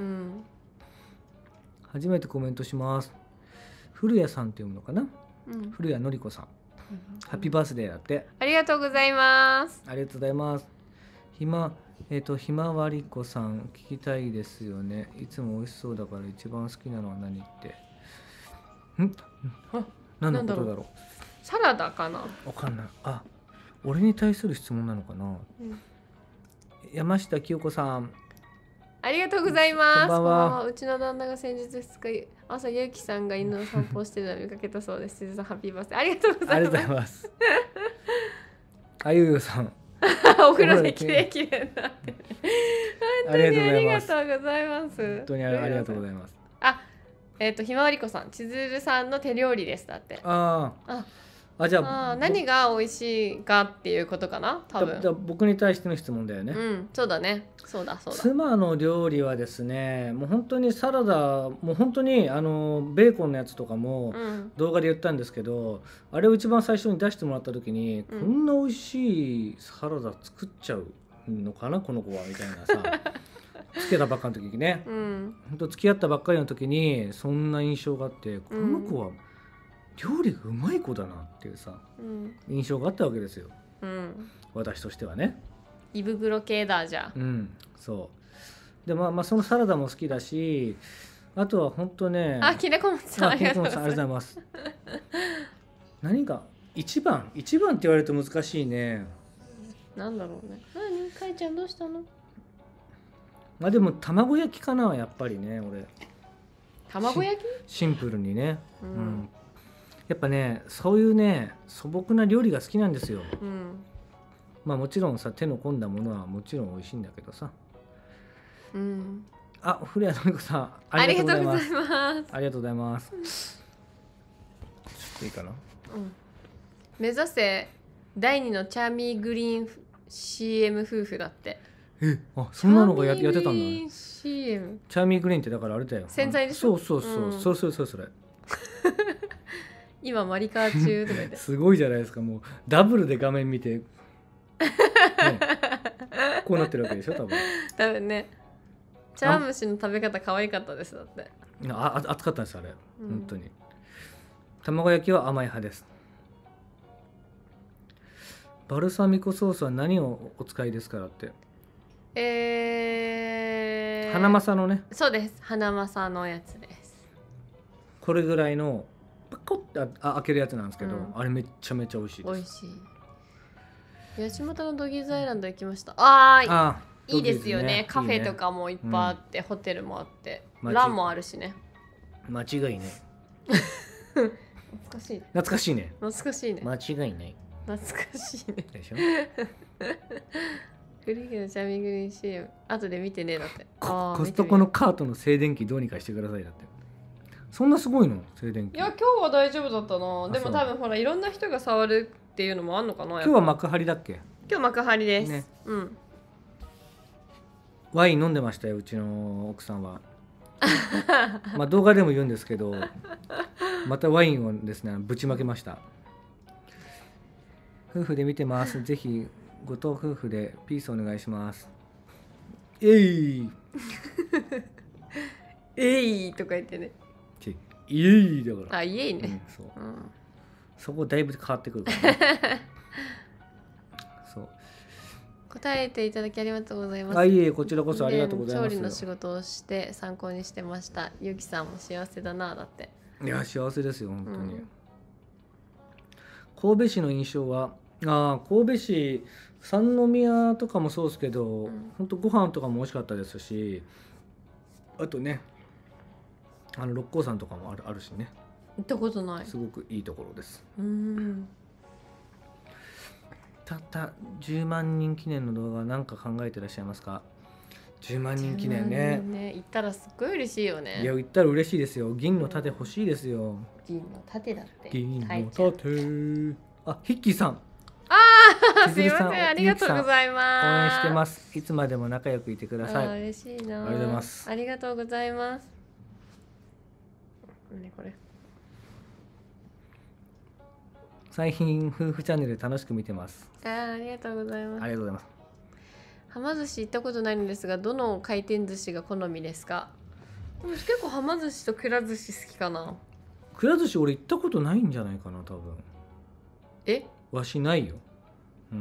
[SPEAKER 1] 初めてコメントします。古谷さんって読むのかな、うん、古谷のりこさん、うん、ハッピーバースデーだって。
[SPEAKER 2] ありがとうございます。
[SPEAKER 1] ありがとうございます。ひまえっ、ー、とひまわりこさん聞きたいですよね。いつも美味しそうだから一番好きなのは何って。ん？何のことだろう。
[SPEAKER 2] サラダかな。
[SPEAKER 1] わかんない。あ、俺に対する質問なのかな。うん、山下清子さん。
[SPEAKER 2] ありがとうございます。こんばんは。うちの旦那が先日ふつか朝ゆうきさんが犬の散歩をしてるのを見かけたそうです。ハッピーバースデー。ありがとうございます。
[SPEAKER 1] ありがとうございます。あゆうよさん。
[SPEAKER 2] お風呂できれいきれいになって本当にありがとうございます。
[SPEAKER 1] 本当にありがとうございます。
[SPEAKER 2] あ、えっ、ー、とひまわりこさん、千鶴さんの手料理ですだって。
[SPEAKER 1] ああ。あ、じゃあ、
[SPEAKER 2] あ、何が美味しいかっていうことかな、多分。
[SPEAKER 1] じゃあ僕に対しての質問だよね。
[SPEAKER 2] うん、そうだね。そうだそうだ。
[SPEAKER 1] 妻の料理はですね、もう本当にサラダ、もう本当にあのベーコンのやつとかも動画で言ったんですけど、うん、あれを一番最初に出してもらった時に、うん、こんな美味しいサラダ作っちゃうのかなこの子はみたいなさつけたばっかの時にね、うん、本当付き合ったばっかりの時にそんな印象があって、この子は、うん、料理がうまい子だなっていうさ、うん、印象があったわけですよ、うん、私としてはね。
[SPEAKER 2] 胃袋系だじゃあ。
[SPEAKER 1] うん、そうで、まあ、まあそのサラダも好きだし、あとは本当ね。
[SPEAKER 2] あ、きなこもちさんありがとうございます。
[SPEAKER 1] 何が一番一番って言われると難しいね。
[SPEAKER 2] なんだろうね。何かいちゃんどうしたの。
[SPEAKER 1] まあでも卵焼きかな、やっぱりね。俺
[SPEAKER 2] 卵焼き
[SPEAKER 1] シンプルにね、うん、うん、やっぱね、そういうね素朴な料理が好きなんですよ、うん、まあもちろんさ、手の込んだものはもちろん美味しいんだけどさ、うん、あ、古谷のりこさんありがとうございます。ありがとうございます。ちょっといいかな、うん、
[SPEAKER 2] 目指せだいにのチャーミーグリーン シーエム 夫婦だって。
[SPEAKER 1] え、あ、そんなのが や, やってたんだね。
[SPEAKER 2] シーエム
[SPEAKER 1] チャーミーグリーンってだからあれだよ。
[SPEAKER 2] 洗剤でしょ。
[SPEAKER 1] そうそうそう、うん、そうそうそうそれ
[SPEAKER 2] 今マリカー中とか言って
[SPEAKER 1] すごいじゃないですか。もうダブルで画面見て、ね、こうなってるわけでしょ多分。
[SPEAKER 2] 多分ね。茶碗蒸しの食べ方可愛かったですだって。
[SPEAKER 1] あ、あ、熱かったんですあれ、うん、本当に。卵焼きは甘い派です。バルサミコソースは何をお使いですからって。
[SPEAKER 2] えー、
[SPEAKER 1] 花正のね。
[SPEAKER 2] そうです、花正のやつです。
[SPEAKER 1] これぐらいのパコッてあ開けるやつなんですけど、うん、あれめっちゃめちゃ美味しいです。
[SPEAKER 2] 美味しい。八街のドギーズアイランド行きました。あーあー、いいですよ ね, ね。カフェとかもいっぱいあって、いいね、ホテルもあって、ランもあるしね。
[SPEAKER 1] 間違いね。
[SPEAKER 2] 懐かしい。
[SPEAKER 1] 懐かしいね。
[SPEAKER 2] 懐かしいね。
[SPEAKER 1] 間違いない。
[SPEAKER 2] 懐かしいね。
[SPEAKER 1] でしょ。
[SPEAKER 2] 古着のチャーミングリーン シーエム 後で見てねだって。
[SPEAKER 1] コストコのカートの静電気どうにかしてくださいだって。そんなすごいの静電気。
[SPEAKER 2] いや今日は大丈夫だったな。でも多分ほらいろんな人が触るっていうのもあんのかな。
[SPEAKER 1] 今日は幕張だっけ。
[SPEAKER 2] 今日幕張です、ね、うん。
[SPEAKER 1] ワイン飲んでましたようちの奥さんは。まあ動画でも言うんですけど、またワインをですねぶちまけました。 夫婦で見てます。ぜひ後藤夫婦でピースお願いします。えい
[SPEAKER 2] えいとか言ってね。
[SPEAKER 1] イエイだから。
[SPEAKER 2] あ、イエイね、
[SPEAKER 1] うん、そう、
[SPEAKER 2] うん、
[SPEAKER 1] そこだいぶ変わってくるから、ね、そう
[SPEAKER 2] 答えていただきありがとうございます。
[SPEAKER 1] あ、いえ、こちらこそありがとうございます。
[SPEAKER 2] 調理の仕事をして参考にしてました。ゆきさんも幸せだな。だって
[SPEAKER 1] いや幸せですよ本当に、うん、神戸市の印象はあ神戸市三宮とかもそうですけど、うん、本当ご飯とかも美味しかったですし、あとねあの六甲山とかもある、あるしね。
[SPEAKER 2] 行ったことない。
[SPEAKER 1] すごくいいところです。
[SPEAKER 2] うん。
[SPEAKER 1] たったじゅうまんにん記念の動画何か考えてらっしゃいますか？じゅうまんにん記念ね。
[SPEAKER 2] ね、行ったらすっごい嬉しいよね。
[SPEAKER 1] いや行ったら嬉しいですよ。銀の盾欲しいですよ。
[SPEAKER 2] 銀の盾だって。
[SPEAKER 1] 銀の盾。あ、ヒッキーさん。
[SPEAKER 2] ああ、すいません、ありがとうございます。
[SPEAKER 1] 応援してます。いつまでも仲良くいてください。
[SPEAKER 2] あ、嬉しいな。
[SPEAKER 1] ありがとうございます。
[SPEAKER 2] ありがとうございます。ね、これ。
[SPEAKER 1] 最近夫婦チャンネル楽しく見てます。
[SPEAKER 2] あ、ありがとうございます。
[SPEAKER 1] ありがとうございます。
[SPEAKER 2] はま寿司行ったことないのですが、どの回転寿司が好みですか？結構はま寿司とくら寿司好きかな。
[SPEAKER 1] くら寿司俺行ったことないんじゃないかな多分。
[SPEAKER 2] え？
[SPEAKER 1] わしないよ。うん。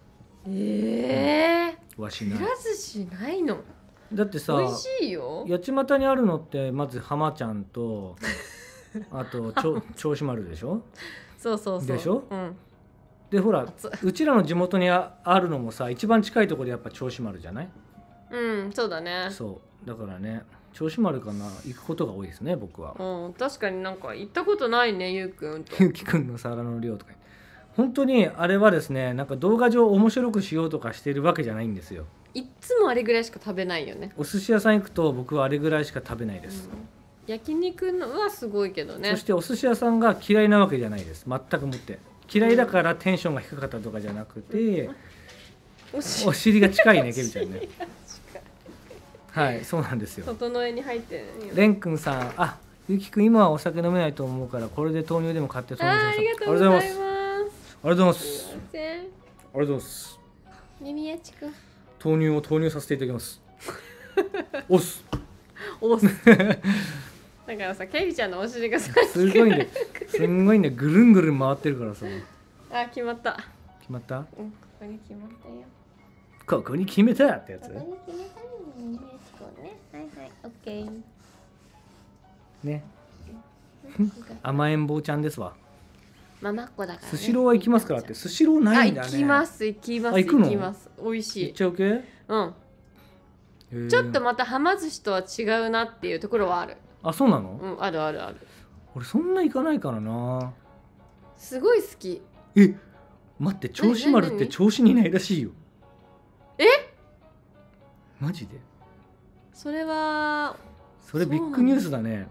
[SPEAKER 2] ええー。
[SPEAKER 1] うん、わしない。
[SPEAKER 2] くら寿司ないの？
[SPEAKER 1] だってさ、
[SPEAKER 2] 美味しいよ。
[SPEAKER 1] 八街にあるのってまず浜ちゃんとあと銚子丸でしょ。
[SPEAKER 2] そうそうそう。
[SPEAKER 1] でしょ。
[SPEAKER 2] うん。
[SPEAKER 1] でほらうちらの地元に あ, あるのもさ一番近いところでやっぱ銚子丸じゃない？
[SPEAKER 2] うん、そうだね。
[SPEAKER 1] そうだからね銚子丸かな行くことが多いですね僕は。
[SPEAKER 2] うん、確かになんか行ったことないねゆうくんと。
[SPEAKER 1] ゆうきくんの皿の量とか。本当にあれはですねなんか動画上面白くしようとかしてるわけじゃないんですよ。
[SPEAKER 2] いっつもあれぐらいしか食べないよね。
[SPEAKER 1] お寿司屋さん行くと僕はあれぐらいしか食べないです、
[SPEAKER 2] うん、焼肉のはすごいけどね。
[SPEAKER 1] そしてお寿司屋さんが嫌いなわけじゃないです全くもって。嫌いだからテンションが低かったとかじゃなくて、うん、お尻が近いねケビちゃんね。はいそうなんですよ。
[SPEAKER 2] 整えに入ってる。
[SPEAKER 1] レンくんさん、あゆきくん今はお酒飲めないと思うからこれで豆乳でも買って豆乳しましょう。
[SPEAKER 2] ありがとうございます。あり
[SPEAKER 1] がとうございます。ありがとうございます。
[SPEAKER 2] 耳やちくん
[SPEAKER 1] 豆乳を投入させていただきます。押す
[SPEAKER 2] 押すだからさケビちゃんのお尻がさ
[SPEAKER 1] すごいねすんごいねぐるんぐるん回ってるからさ。
[SPEAKER 2] あ、決まった。
[SPEAKER 1] 決まった？うん、
[SPEAKER 2] ここに決まったよ。
[SPEAKER 1] ここに決めたってやつ。
[SPEAKER 2] ここに決めたよね。ね、はいはい、オッケー。
[SPEAKER 1] ね。甘えん坊ちゃんですわ。
[SPEAKER 2] ママっ子だから、ね。
[SPEAKER 1] スシローは行きますからって。スシローないんだね。
[SPEAKER 2] 行きます行きます。
[SPEAKER 1] 行くの？
[SPEAKER 2] 行きます。美味しい。
[SPEAKER 1] 行っちゃう系？
[SPEAKER 2] うん。ちょっとまたはま寿司とは違うなっていうところはある。
[SPEAKER 1] あ、そうなの？
[SPEAKER 2] うん、あるあるある。
[SPEAKER 1] 俺そんな行かないからな。
[SPEAKER 2] すごい好き。
[SPEAKER 1] え、待って銚子丸って銚子にないらしいよ。
[SPEAKER 2] え？
[SPEAKER 1] マジで？
[SPEAKER 2] それは
[SPEAKER 1] それビッグニュースだね。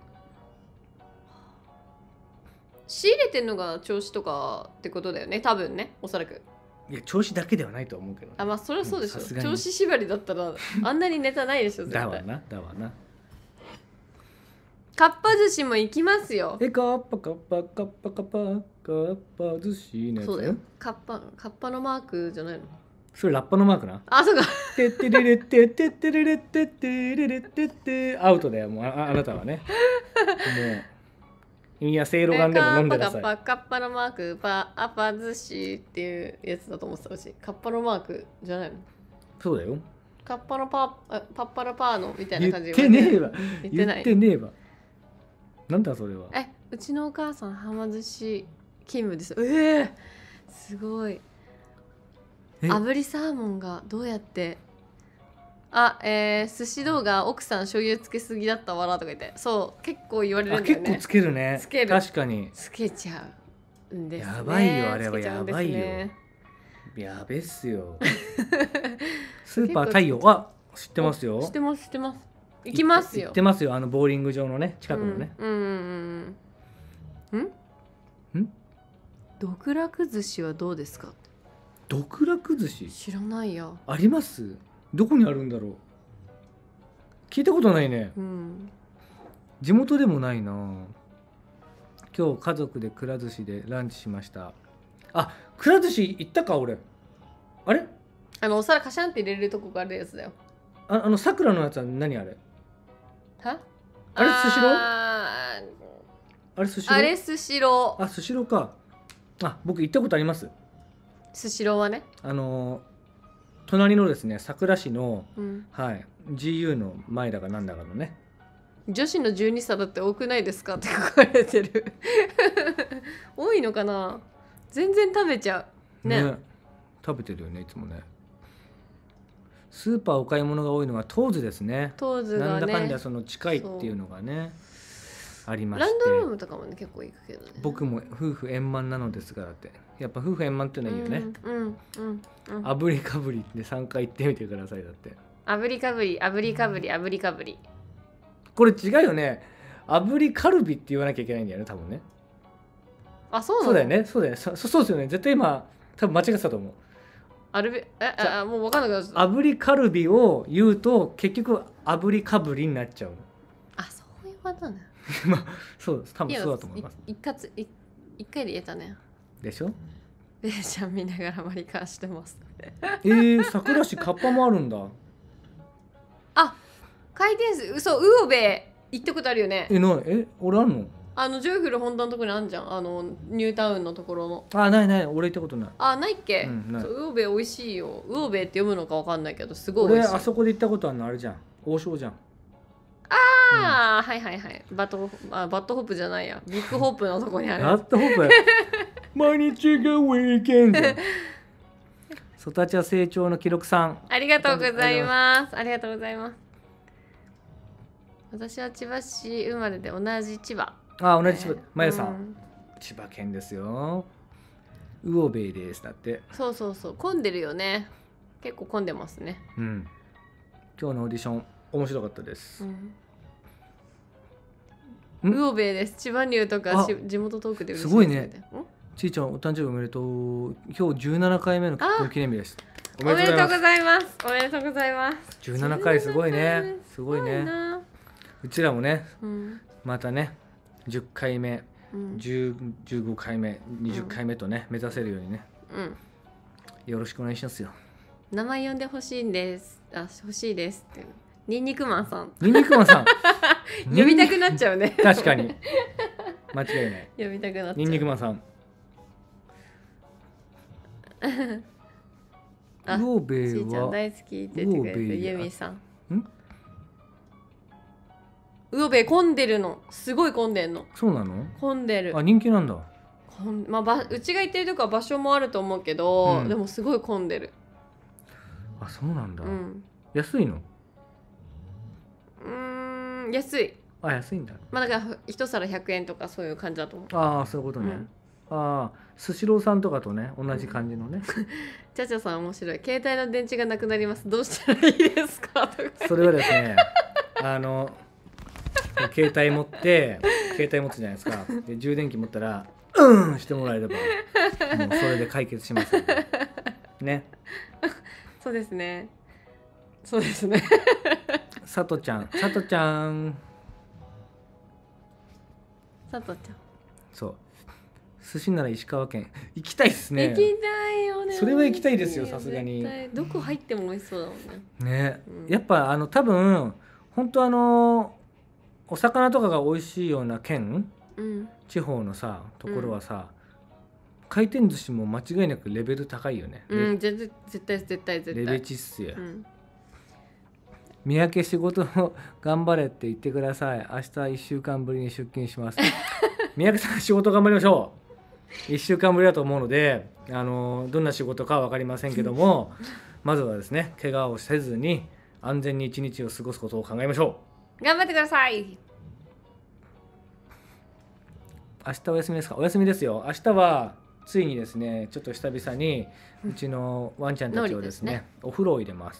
[SPEAKER 2] 仕入れてんのが銚子とかってことだよね多分ねおそらく。
[SPEAKER 1] いや銚子だけではないと思うけど、ね、
[SPEAKER 2] あまあそれはそうでしょ、うん、銚子縛りだったらあんなにネタないでしょ絶対。
[SPEAKER 1] だわなだわな。
[SPEAKER 2] かっぱ寿司も行きますよ。
[SPEAKER 1] えかっぱかっぱかっぱかっぱかっぱ寿司のやつ。
[SPEAKER 2] そうだよ。かっぱかっぱのマークじゃないの。
[SPEAKER 1] それラッパのマークな。
[SPEAKER 2] あ、そうか。
[SPEAKER 1] てってれれってってってれれってってれれってってアウトだよもう あ, あなたはね。もういやせいろがんでも飲んでください。
[SPEAKER 2] カッパカッパのマークパアパ寿司っていうやつだと思ってたし、カッパのマークじゃないの。
[SPEAKER 1] そうだよ。
[SPEAKER 2] カッパのパパッパラパーノみたいな感じ
[SPEAKER 1] で言ってねえわ。
[SPEAKER 2] 言ってない。
[SPEAKER 1] 言ってねえわ。なんだそれは。
[SPEAKER 2] え、うちのお母さんはま寿司勤務です。ええー、すごい。炙りサーモンがどうやってあ、えー、寿司動画奥さん醤油つけすぎだったわらとか言って、そう結構言われるんだよね。
[SPEAKER 1] 結構つけるね。
[SPEAKER 2] つける。
[SPEAKER 1] 確かに
[SPEAKER 2] つけちゃうんですね。
[SPEAKER 1] やばいよあれはやばいよ。やべっすよ。スーパー太陽は知ってますよ。
[SPEAKER 2] 知ってます知ってます。行きますよ。
[SPEAKER 1] 行ってますよあのボーリング場のね近くのね。
[SPEAKER 2] うんうんうんうん。ん？ん？極楽寿司はどうですか？
[SPEAKER 1] 極楽寿司？
[SPEAKER 2] 知らないや。
[SPEAKER 1] あります？どこにあるんだろう。聞いたことないね。
[SPEAKER 2] うん。
[SPEAKER 1] 地元でもないな。今日家族でくら寿司でランチしました。 あ、くら寿司行ったか俺。あれ
[SPEAKER 2] あのお皿カシャンって入れるとこがあるやつだよ。
[SPEAKER 1] あ、あのさくらのやつは何あれ？
[SPEAKER 2] は
[SPEAKER 1] あれスシロー？
[SPEAKER 2] あ
[SPEAKER 1] あれスシロー？
[SPEAKER 2] あれスシロー。
[SPEAKER 1] あ、スシローか。あ、僕行ったことあります。
[SPEAKER 2] スシローはね、
[SPEAKER 1] あの隣のですね、佐倉市の、
[SPEAKER 2] うん、
[SPEAKER 1] はい、ジーユー の前だかなんだかのね。
[SPEAKER 2] 女子のじゅうにさだって多くないですかって書かれてる多いのかな。全然食べちゃう ね, ね
[SPEAKER 1] 食べてるよねいつもね。スーパーお買い物が多いのが東津ですね。
[SPEAKER 2] 東津がね、
[SPEAKER 1] なんだかんだその近いっていうのがねありまして、
[SPEAKER 2] ランドルームとかもね結構行くけどね。
[SPEAKER 1] 僕も夫婦円満なのですからって、やっぱ夫婦円満っていうのはいいよね。
[SPEAKER 2] うんうんうんうん、
[SPEAKER 1] 炙りかぶりでさんかい行ってみてください。だって
[SPEAKER 2] 炙りかぶり炙りかぶり炙りかぶり、
[SPEAKER 1] これ違うよね。炙りカルビって言わなきゃいけないんだよね多分ね。
[SPEAKER 2] あ、そうなの？
[SPEAKER 1] そうだよね、そうだよね、そそうですよね。絶対今多分間違ってたと思う。
[SPEAKER 2] アルビえあもう分かんなくなっちゃった。
[SPEAKER 1] 炙りカルビを言うと結局炙りかぶりになっちゃう。
[SPEAKER 2] あ、そういうことね。
[SPEAKER 1] まあそうです、多分そうだと思います。
[SPEAKER 2] い一括い一回で言えたね。
[SPEAKER 1] でしょ。
[SPEAKER 2] ベーちゃん見ながらマリカーしてます
[SPEAKER 1] えー、桜市カッパもあるんだ。
[SPEAKER 2] あ、回転数、嘘、魚べ行ったことあるよね。
[SPEAKER 1] え、なえ、俺あんの？
[SPEAKER 2] あのジョイフル本田のところにあんじゃん、あのニュータウンのところの。
[SPEAKER 1] あ、ないない、俺行ったことない。
[SPEAKER 2] あ、ないっけ？
[SPEAKER 1] うん、ない。
[SPEAKER 2] 魚べ美味しいよ。魚べって読むのかわかんないけどすごい美味しい。
[SPEAKER 1] 俺あそこで行ったことあるのあれじゃん、王将じゃん。
[SPEAKER 2] ああ、うん、はいはいはい。バットあバットホップじゃないや、ビッグホップのとこにある。
[SPEAKER 1] バットホップ毎日がウィーケンド。ソタチャ成長の記録さん、
[SPEAKER 2] ありがとうございます。ありがとうございます。私は千葉市生まれで同じ千葉。
[SPEAKER 1] あ、同じ千葉、まゆさん、
[SPEAKER 2] うん、
[SPEAKER 1] 千葉県ですよ。魚べいです。だって。
[SPEAKER 2] そうそうそう、混んでるよね。結構混んでますね。
[SPEAKER 1] うん。今日のオーディション面白かったです。
[SPEAKER 2] うん。魚べいです。千葉ニューとか地元トークで嬉しいです。
[SPEAKER 1] すごいね。ちいちゃんお誕生日おめでとう。今日じゅうななかいめの結婚記念日です。
[SPEAKER 2] おめでとうございます。おめでとうございます。
[SPEAKER 1] じゅうななかいすごいね。すごいね。うちらもね、うん、またねじゅっかいめ、うん、じゅう、じゅうごかいめ、にじゅっかいめとね、うん、目指せるようにね、うん、よろしくお願いしますよ。
[SPEAKER 2] 名前呼んでほしいんです。あ、欲しいですって。ニンニクマンさん。
[SPEAKER 1] ニンニクマンさん
[SPEAKER 2] 呼びたくなっちゃうね。
[SPEAKER 1] 確かに間違いない。
[SPEAKER 2] 呼びたくなっちゃう。
[SPEAKER 1] ニンニクマンさん。
[SPEAKER 2] あ、魚べいはちいちゃん大好きって言ってくれてユミさん。ん魚べい混んでるの。すごい混んでんの。
[SPEAKER 1] そうなの？
[SPEAKER 2] 混んでる。
[SPEAKER 1] あ、人気なんだ。
[SPEAKER 2] こん、まあ、ばうちが行ってるとこは場所もあると思うけど、うん、でもすごい混んでる。
[SPEAKER 1] あ、そうなんだ。うん、安いの？
[SPEAKER 2] うーん、安い。
[SPEAKER 1] あ、安いんだ。
[SPEAKER 2] まあだから一皿ひゃくえんとかそういう感じだと思う。
[SPEAKER 1] ああ、そういうことね。うん、ああ、スシローさんとかとね同じ感じのね。
[SPEAKER 2] チャチャさん面白い。携帯の電池がなくなります。どうしたらいいですかとか。
[SPEAKER 1] それはですね、あの携帯持って携帯持つじゃないですか。で充電器持ったらうんしてもらえればもうそれで解決しますね。
[SPEAKER 2] そうですね。そうですね。
[SPEAKER 1] さとちゃん、さとちゃん。
[SPEAKER 2] さとちゃん。
[SPEAKER 1] そう。寿司なら石川県行きたいですね。
[SPEAKER 2] 行きたいよね。
[SPEAKER 1] それは行きたいですよ、さすがに。
[SPEAKER 2] どこ入っても美味しそうだもんね。
[SPEAKER 1] ね、うん、やっぱあの多分本当あのお魚とかが美味しいような県、うん、地方のさところはさ、うん、回転寿司も間違いなくレベル高いよね。
[SPEAKER 2] うん、絶対絶対絶対絶対。
[SPEAKER 1] レベチっすよ。うん、三宅仕事を頑張れって言ってください。明日いっしゅうかんぶりに出勤します。三宅さん仕事頑張りましょう。いっしゅうかんぶりだと思うので、あのどんな仕事かは分かりませんけどもまずはですね、怪我をせずに安全に一日を過ごすことを考えましょ
[SPEAKER 2] う。頑張ってください。
[SPEAKER 1] 明日お休みですか？お休みですよ。明日はついにですね、ちょっと久々にうちのワンちゃんたちをですね、ねお風呂を入れます。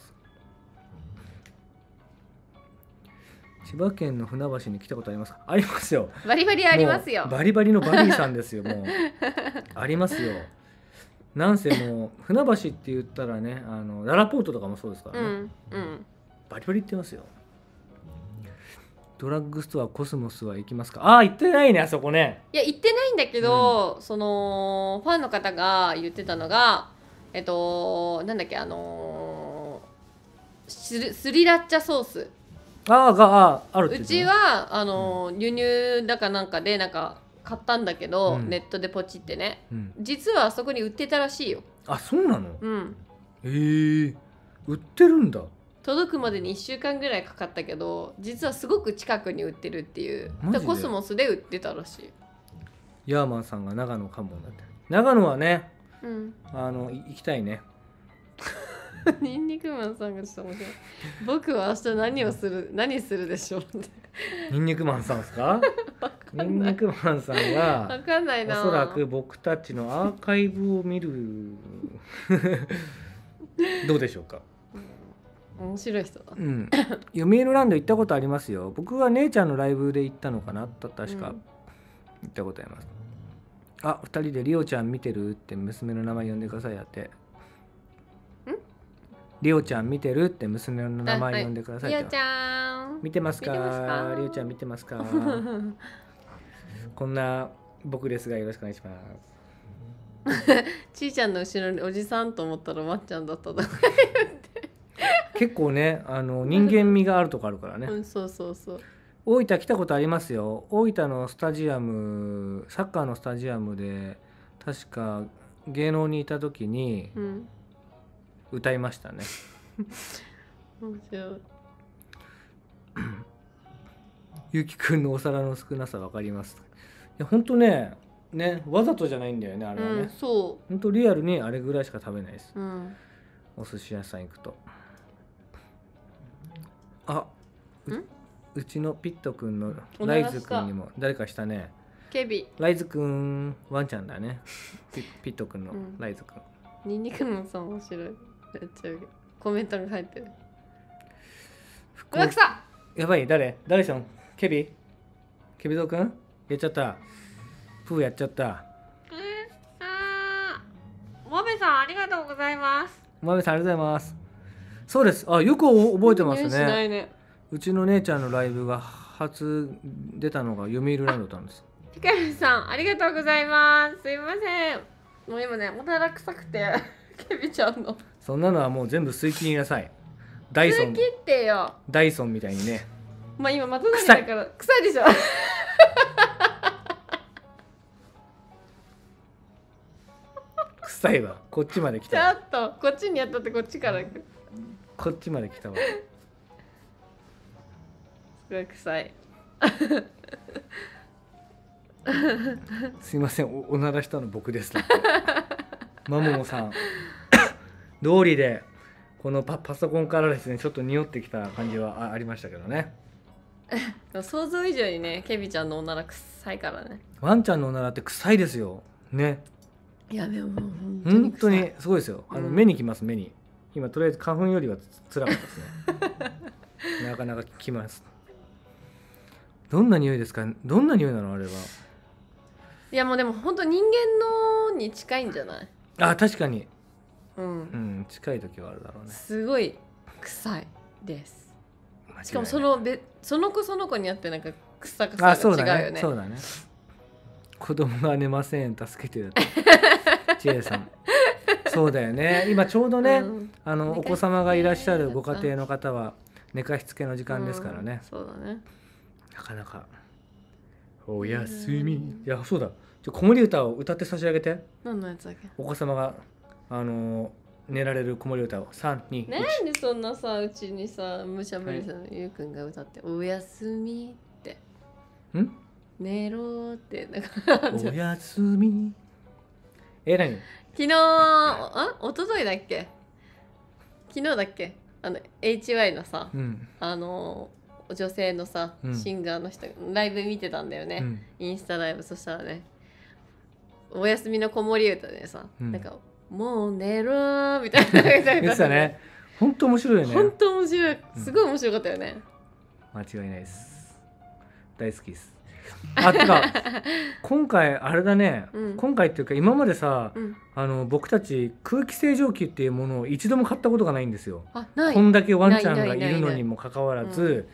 [SPEAKER 1] 千葉県の船橋に来たことありますか？ありますよ。
[SPEAKER 2] バリバリありますよ。
[SPEAKER 1] バリバリのバリーさんですよ。もうありますよ。なんせもう船橋って言ったらね、あのララポートとかもそうですからね、うんうん、バリバリ言ってますよ。 ドラッグストアコスモスは行きますか？ああ行ってないねあそこね。
[SPEAKER 2] いや行ってないんだけど、うん、そのファンの方が言ってたのがえっとなんだっけあのー、スリスリラッチャソース
[SPEAKER 1] ああがああるって
[SPEAKER 2] うちはあのー、輸入だかなんかでなんか買ったんだけど、うん、ネットでポチってね、うん、実はあそこに売ってたらしいよ。
[SPEAKER 1] あそうなの？
[SPEAKER 2] うん
[SPEAKER 1] へえー、売ってるんだ。
[SPEAKER 2] 届くまでにいっしゅうかんぐらいかかったけど実はすごく近くに売ってるっていうコスモスで売ってたらしい。
[SPEAKER 1] ヤーマンさんが長野かもだって。長野はね、
[SPEAKER 2] うん、
[SPEAKER 1] あの行きたいね。
[SPEAKER 2] ニンニクマンさんがちょっと面白い。僕は明日何をする何するでしょうって。
[SPEAKER 1] ニンニクマンさんですか？ニンニクマンさんは
[SPEAKER 2] わかんないな。
[SPEAKER 1] おそらく僕たちのアーカイブを見るどうでしょうか。
[SPEAKER 2] 面白い人だ、
[SPEAKER 1] うん、読売ランド行ったことありますよ。僕は姉ちゃんのライブで行ったのかな確か、うん、行ったことあります。あ、ふたりでリオちゃん見てるって娘の名前呼んでくださいやって。
[SPEAKER 2] ん
[SPEAKER 1] リオちゃん見てるって娘の名前呼んでくださいって、
[SPEAKER 2] はい、リオちゃん
[SPEAKER 1] 見てますか？リオちゃん見てますか？こんな僕ですがよろしくお願いします。
[SPEAKER 2] ちーちゃんの後ろにおじさんと思ったらまっちゃんだったとか
[SPEAKER 1] 結構ねあの人間味があるとこあるからね、
[SPEAKER 2] うん、そうそうそう。
[SPEAKER 1] 大分来たことありますよ。大分のスタジアムサッカーのスタジアムで確か芸能にいた時に歌いましたね、
[SPEAKER 2] うん、面白い。
[SPEAKER 1] ゆきくんのお皿の少なさ分かります。いやほんとねねわざとじゃないんだよねあれはね、うん、
[SPEAKER 2] そう
[SPEAKER 1] ほんとリアルにあれぐらいしか食べないです、
[SPEAKER 2] うん、
[SPEAKER 1] お寿司屋さん行くと。あ う, うちのピットくんのライズくんにも誰かしたね。
[SPEAKER 2] ケビ
[SPEAKER 1] ライズくんワンちゃんだね。 ピ, ピットくんのライズくん、
[SPEAKER 2] うん、ニンニクのさ面白い。めっちゃコメントが入ってる。うわくさ
[SPEAKER 1] やばい誰誰さんケビケビゾウくんやっちゃった。プーやっちゃった。
[SPEAKER 2] えー、あーもめさんありがとうございます。
[SPEAKER 1] もめさんありがとうございます。そうです。あよく覚えてます ね,
[SPEAKER 2] ね。
[SPEAKER 1] うちの姉ちゃんのライブが初出たのが読売ランドだったんです。
[SPEAKER 2] ピカルさんありがとうございます。すいませんもう今ねおなら臭くてケビちゃんの
[SPEAKER 1] そんなのはもう全部吸い切りなさい。ダイソン
[SPEAKER 2] 吸い切ってよ。
[SPEAKER 1] ダイソンみたいにね。
[SPEAKER 2] まあ今また何だから臭いでしょ
[SPEAKER 1] 臭いわ。こっちまで来た。
[SPEAKER 2] ちょっとこっちにやったってこっちから行く。
[SPEAKER 1] こっちまで来たわ。
[SPEAKER 2] すごい臭い。
[SPEAKER 1] すいません お, おならしたの僕です。マモモさん通りでこの パ, パソコンからですねちょっと匂ってきた感じは あ, ありましたけどね。
[SPEAKER 2] 想像以上にねケビちゃんのおなら臭いからね。
[SPEAKER 1] ワンちゃんのおならって臭いですよね。
[SPEAKER 2] いやでも
[SPEAKER 1] 本当にすごいですよ。あの、うん、目にきます目に。今とりあえず花粉よりはつらかったですね。なかなかきます。どんな匂いですか？どんな匂いなのあれは。
[SPEAKER 2] いやもうでも本当人間のに近いんじゃない？
[SPEAKER 1] あ確かに、
[SPEAKER 2] うん、うん、
[SPEAKER 1] 近い時はあるだろうね。
[SPEAKER 2] すごい臭いです。しかもそのべその子その子によってなんか臭さが違うよね。
[SPEAKER 1] そうだね。そうだね。子供が寝ません助けてる。チエさん。そうだよね。今ちょうどね、うん、あのお子様がいらっしゃるご家庭の方は寝かしつけの時間ですからね。
[SPEAKER 2] うん、そうだね。
[SPEAKER 1] なかなか。おやすみ。いやそうだ。ちょ子守歌を歌って差し上げて。
[SPEAKER 2] 何のやつだっけ？
[SPEAKER 1] お子様があの寝られる子守歌をさん、に、いち。
[SPEAKER 2] なんでそんなさうちにさむしゃぶりさんのゆうくんが歌っておやすみって。
[SPEAKER 1] ん？
[SPEAKER 2] 寝ろってなん
[SPEAKER 1] かおやすみ。え何？
[SPEAKER 2] 昨日あ一昨日だっけ？昨日だっけ？あの エイチワイ のさ、
[SPEAKER 1] うん、
[SPEAKER 2] あの女性のさ、うん、シンガーの人ライブ見てたんだよね、うん、インスタライブ。そしたらねおやすみの子守歌でさ、うん、なんかもう寝ろみたいな言
[SPEAKER 1] ってたね。本当面白いよね。
[SPEAKER 2] 本当面白い。すごい面白かったよね、
[SPEAKER 1] うん、間違いないです。大好きです。あてか今回あれだね、うん、今回っていうか今までさ、うん、あの僕たち空気清浄機っていうものを一度も買ったことがないんですよ。
[SPEAKER 2] あない。
[SPEAKER 1] こんだけワンちゃんがいるのにもかかわらず、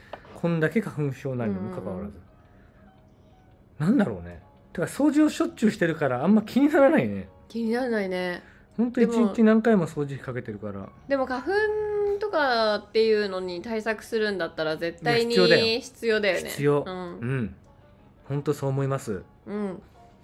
[SPEAKER 1] こんだけ花粉症なんにもかかわらず、なんだろうね。てか掃除をしょっちゅうしてるからあんま気にならないね。
[SPEAKER 2] 気にならないね。
[SPEAKER 1] ほんと一日何回も掃除機かけてるから。
[SPEAKER 2] でも花粉とかっていうのに対策するんだったら絶対に必要だよね。
[SPEAKER 1] 必要。うん、うん、ほんとそう思います。
[SPEAKER 2] うん。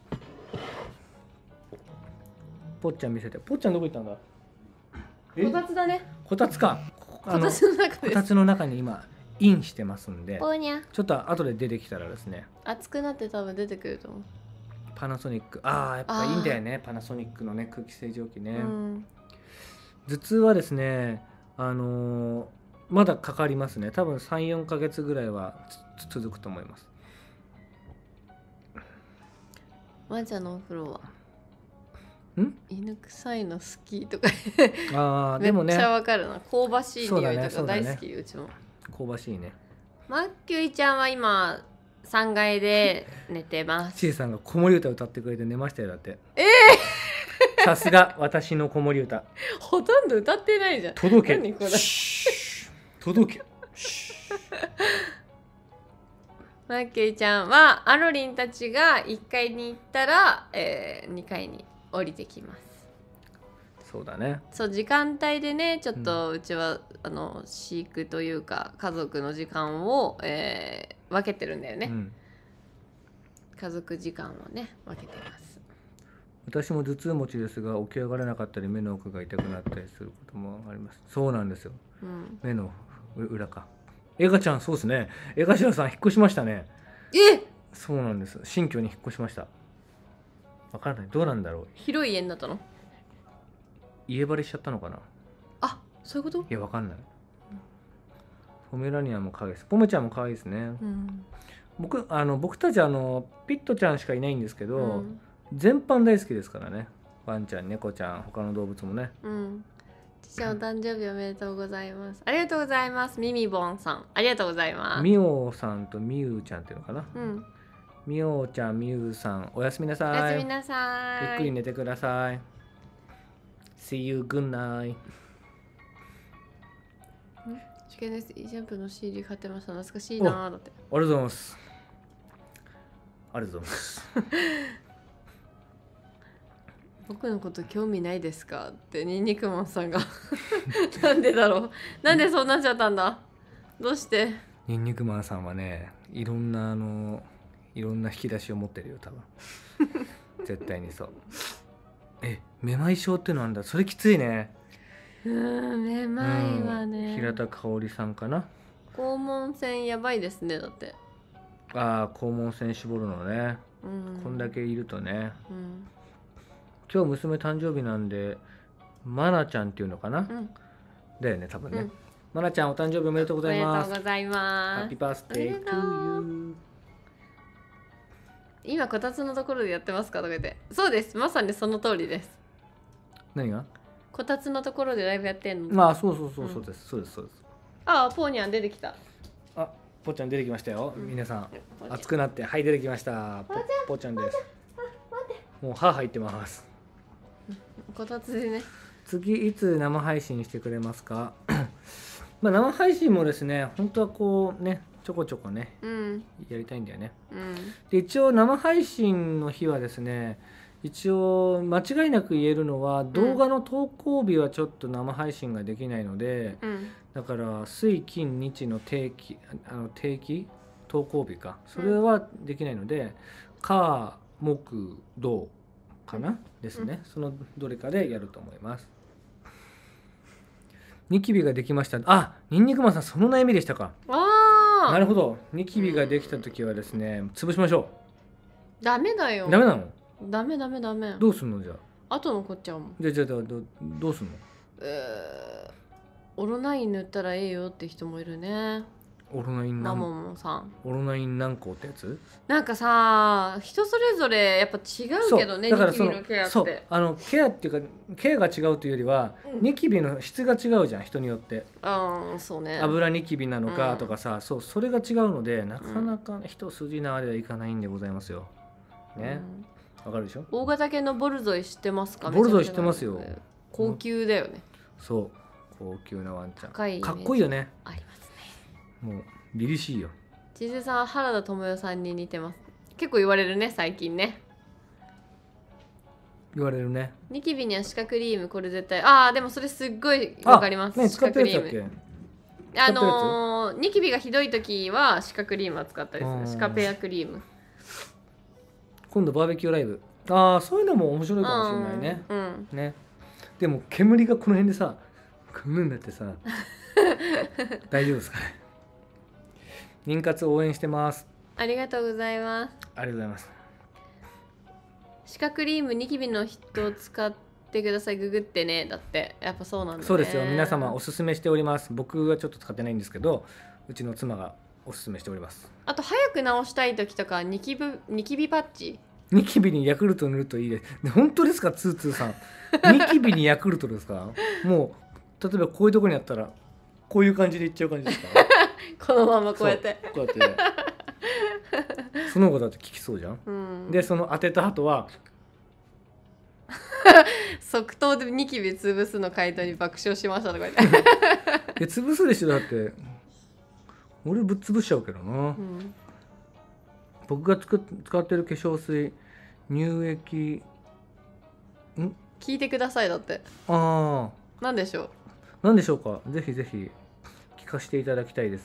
[SPEAKER 1] ぽっちゃん見せて。ぽっちゃんどこ行ったんだ。
[SPEAKER 2] こたつだね。
[SPEAKER 1] こたつか。
[SPEAKER 2] こたつの中です。
[SPEAKER 1] こたつの中に今インしてますんで、
[SPEAKER 2] おにゃ
[SPEAKER 1] ちょっと後で出てきたらですね、
[SPEAKER 2] 熱くなって多分出てくると思う。
[SPEAKER 1] パナソニック、ああやっぱいいんだよね、パナソニックのね空気清浄機ね、うん、頭痛はですね、あのー、まだかかりますね。多分 さん,よん ヶ月ぐらいは続くと思います。
[SPEAKER 2] ワンちゃんのお風呂は
[SPEAKER 1] ん
[SPEAKER 2] 犬臭いの好きとか
[SPEAKER 1] あでもね、
[SPEAKER 2] めっちゃわかるな。香ばしい匂いとか大好き、 う,、ね う, ね、うちも
[SPEAKER 1] 香ばしいね。
[SPEAKER 2] マッキュイちゃんは今さんがいで寝てます。
[SPEAKER 1] ちいさんが子守歌歌ってくれて寝ましたよ。だって
[SPEAKER 2] え
[SPEAKER 1] ー、さすが私の子守歌。
[SPEAKER 2] ほとんど歌ってないじゃん。
[SPEAKER 1] 届け
[SPEAKER 2] 何これ
[SPEAKER 1] 届け
[SPEAKER 2] マッキュイちゃんはアロリンたちがいっかいに行ったら、えー、にかいに降りてきます。
[SPEAKER 1] そうだね。
[SPEAKER 2] そう時間帯でね、ちょっとうちは、うん、あの飼育というか家族の時間を、えー、分けてるんだよね、うん、家族時間をね分けてます。
[SPEAKER 1] 私も頭痛持ちですが起き上がれなかったり目の奥が痛くなったりすることもあります。そうなんですよ、うん、目の裏か。エガちゃんそうですね、江頭さん引っ越しましたね。
[SPEAKER 2] え
[SPEAKER 1] そうなんです、新居に引っ越しました。わからない、どうなんだろう。
[SPEAKER 2] 広い家になったの？
[SPEAKER 1] 家張りしちゃったのかな。
[SPEAKER 2] あ、そういうこと？
[SPEAKER 1] いやわかんない、うん、ポメラニアンも可愛いです。ポメちゃんも可愛いですね、うん、僕あの僕たちあのピットちゃんしかいないんですけど、うん、全般大好きですからね。ワンちゃん、猫ちゃん、他の動物もね。うん。
[SPEAKER 2] 父お誕生日おめでとうございます。ありがとうございます。ミミボンさん、ありがとうございます。
[SPEAKER 1] ミオさんとミユちゃんっていうのかな。うん。ミオちゃん、ミユさん、おやすみなさい。
[SPEAKER 2] おやすみなさい。
[SPEAKER 1] ゆっくり寝てください。See you good night。
[SPEAKER 2] チキンです。ジャンプの シーディー 買ってました。懐かしいなーだって。
[SPEAKER 1] ありがとうございます。ありがとうございます。
[SPEAKER 2] 僕のこと興味ないですかってニンニクマンさんがなんでだろう、なんでそうなっちゃったんだ、どうして。
[SPEAKER 1] ニンニクマンさんはね、いろんなあのいろんな引き出しを持ってるよ多分絶対にそう。え、めまい症ってのなんだ。それきついね。
[SPEAKER 2] うん、めまいはね、
[SPEAKER 1] うん、平田香織さんかな。
[SPEAKER 2] 肛門腺やばいですね。だって
[SPEAKER 1] ああ、肛門腺絞るのね、うん、こんだけいるとね、うん、今日娘誕生日なんでマナちゃんっていうのかな、うん、だよね多分ね、うん、マナちゃんお誕生日おめでとうございます。
[SPEAKER 2] おめでとうございます。
[SPEAKER 1] ハッピーバースデートゥーユー。
[SPEAKER 2] 今こたつのところでやってますかとか言って。そうです、まさにその通りです。
[SPEAKER 1] 何が？こ
[SPEAKER 2] たつのところでライブやってんの？
[SPEAKER 1] まあそうそうそうそうです、うん、そうですそうです。
[SPEAKER 2] ああ、ポーニャン出てきた。
[SPEAKER 1] あ、ポーちゃん出てきましたよ、うん、皆さん熱くなって、はい出てきました。ポ, ポーちゃんです。もう歯入ってます。
[SPEAKER 2] こたつでね。
[SPEAKER 1] 次いつ生配信してくれますか？まあ生配信もですね、本当はこうねちょこちょこね、うん、やりたいんだよね、うん、で一応生配信の日はですね、一応間違いなく言えるのは、動画の投稿日はちょっと生配信ができないので、うん、だから水金日の定期あの定期投稿日か、それはできないので、火木土かな、うん、ですね、そのどれかでやると思います。ニキビができました。あ、ニンニクマンさんその悩みでしたか。あ、なるほど。ニキビができた時はですね、潰しましょ
[SPEAKER 2] う。ダメだよ。
[SPEAKER 1] ダメなの？
[SPEAKER 2] ダメダメダメ。
[SPEAKER 1] どうすんのじゃ
[SPEAKER 2] あ。後残っちゃうもん。
[SPEAKER 1] じゃあじゃあどどうすんの？
[SPEAKER 2] えー、オロナイン塗ったらええよって人もいるね。
[SPEAKER 1] オロナイン
[SPEAKER 2] マモモさん。
[SPEAKER 1] オロナイン軟膏ってやつ？
[SPEAKER 2] なんかさ、人それぞれやっぱ違うけどね、ニキビのケアって。
[SPEAKER 1] そう、あのケアっていうかケアが違うというよりは、うん、ニキビの質が違うじゃん、人によって。
[SPEAKER 2] ああ、そうね。
[SPEAKER 1] 油ニキビなのかとかさ、うん、そう、それが違うので、なかなか一筋縄ではいかないんでございますよ。ね。わ、うん、かるでしょ？
[SPEAKER 2] 大型犬のボルゾイ知ってますか？
[SPEAKER 1] ボルゾイ知ってますよ。
[SPEAKER 2] 高級だよね。
[SPEAKER 1] そう、高級なワンちゃん。
[SPEAKER 2] 高い
[SPEAKER 1] かっこいいよね。
[SPEAKER 2] ありますね。
[SPEAKER 1] もう凛々しいよ。
[SPEAKER 2] ちずさんは原田知世さんに似てます。結構言われるね最近ね。
[SPEAKER 1] 言われるね。
[SPEAKER 2] ニキビには歯科クリーム、これ絶対。ああでもそれすっごいわかります。
[SPEAKER 1] ね、使ってるやつだっけ。
[SPEAKER 2] あのー、ニキビがひどい時は歯科クリームは使ったりする。歯科ペアクリーム。
[SPEAKER 1] 今度バーベキューライブ。ああそういうのも面白いかもしれないね。うん、ね。でも煙がこの辺でさくむんだってさ大丈夫ですかね。妊活応援してます。
[SPEAKER 2] ありがとうございます。
[SPEAKER 1] ありがとうございます。
[SPEAKER 2] 歯科クリームニキビの人使ってください。ググってね。だってやっぱそうなんだね。
[SPEAKER 1] そうですよ。皆様おすすめしております。僕はちょっと使ってないんですけど、うちの妻がおすすめしております。
[SPEAKER 2] あと早く治したい時とかニキビニキビパッチ。
[SPEAKER 1] ニキビにヤクルト塗るといいです。本当ですかツーツーさん。ニキビにヤクルトですか。もう例えばこういうところにあったらこういう感じでいっちゃう感じですか。
[SPEAKER 2] このままこうやって
[SPEAKER 1] こうやって。その子だって効きそうじゃん。うん、でその当てた後は
[SPEAKER 2] 即答でニキビ潰すの回答に爆笑しましたとか言って。
[SPEAKER 1] え潰すでしょ。だって俺ぶっ潰しちゃうけどな。うん、僕がつく使ってる化粧水乳液
[SPEAKER 2] ん聞いてください。だって
[SPEAKER 1] あ
[SPEAKER 2] あなんでしょう
[SPEAKER 1] なんでしょうか。ぜひぜひ聞かせていただきたいです。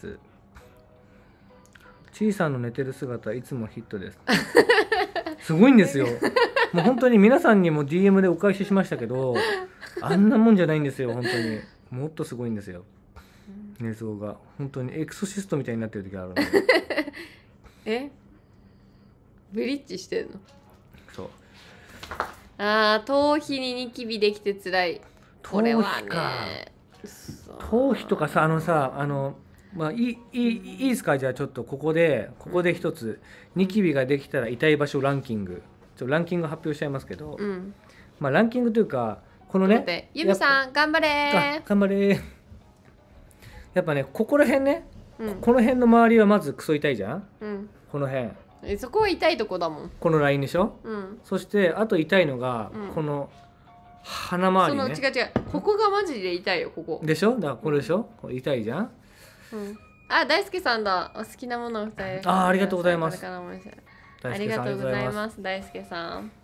[SPEAKER 1] ちいさんの寝てる姿いつもヒットです。すごいんですよ。もう本当に皆さんにも ディーエム でお返ししましたけど、あんなもんじゃないんですよ。本当にもっとすごいんですよ。寝相が本当にエクソシストみたいになってる時があるので。
[SPEAKER 2] えブリッジしてんの。
[SPEAKER 1] そう。
[SPEAKER 2] ああ頭皮にニキビできてつらい。これはね。
[SPEAKER 1] 頭皮とかさあのさあのまあいいいいいいですか。じゃあちょっとここでここで一つニキビができたら痛い場所ランキングちょランキング発表しちゃいますけど、うん、まあランキングというかこのね
[SPEAKER 2] ゆみさん頑張れ
[SPEAKER 1] ー頑張れー。やっぱねここら辺ね、うん、この辺の周りはまずクソ痛いじゃん、うん、この辺
[SPEAKER 2] えそこは痛いとこだもん。
[SPEAKER 1] このラインでしょ、うん、そしてあと痛いのが、うん、この鼻周りね。
[SPEAKER 2] その違う違うここがマジで痛いよ。ここ
[SPEAKER 1] でしょ。だからこれでしょ、うん、痛いじゃん。
[SPEAKER 2] うん、あ大輔さんだ。お好きなものをふたり。
[SPEAKER 1] あありがとうございます。
[SPEAKER 2] ありがとうございます大輔さん。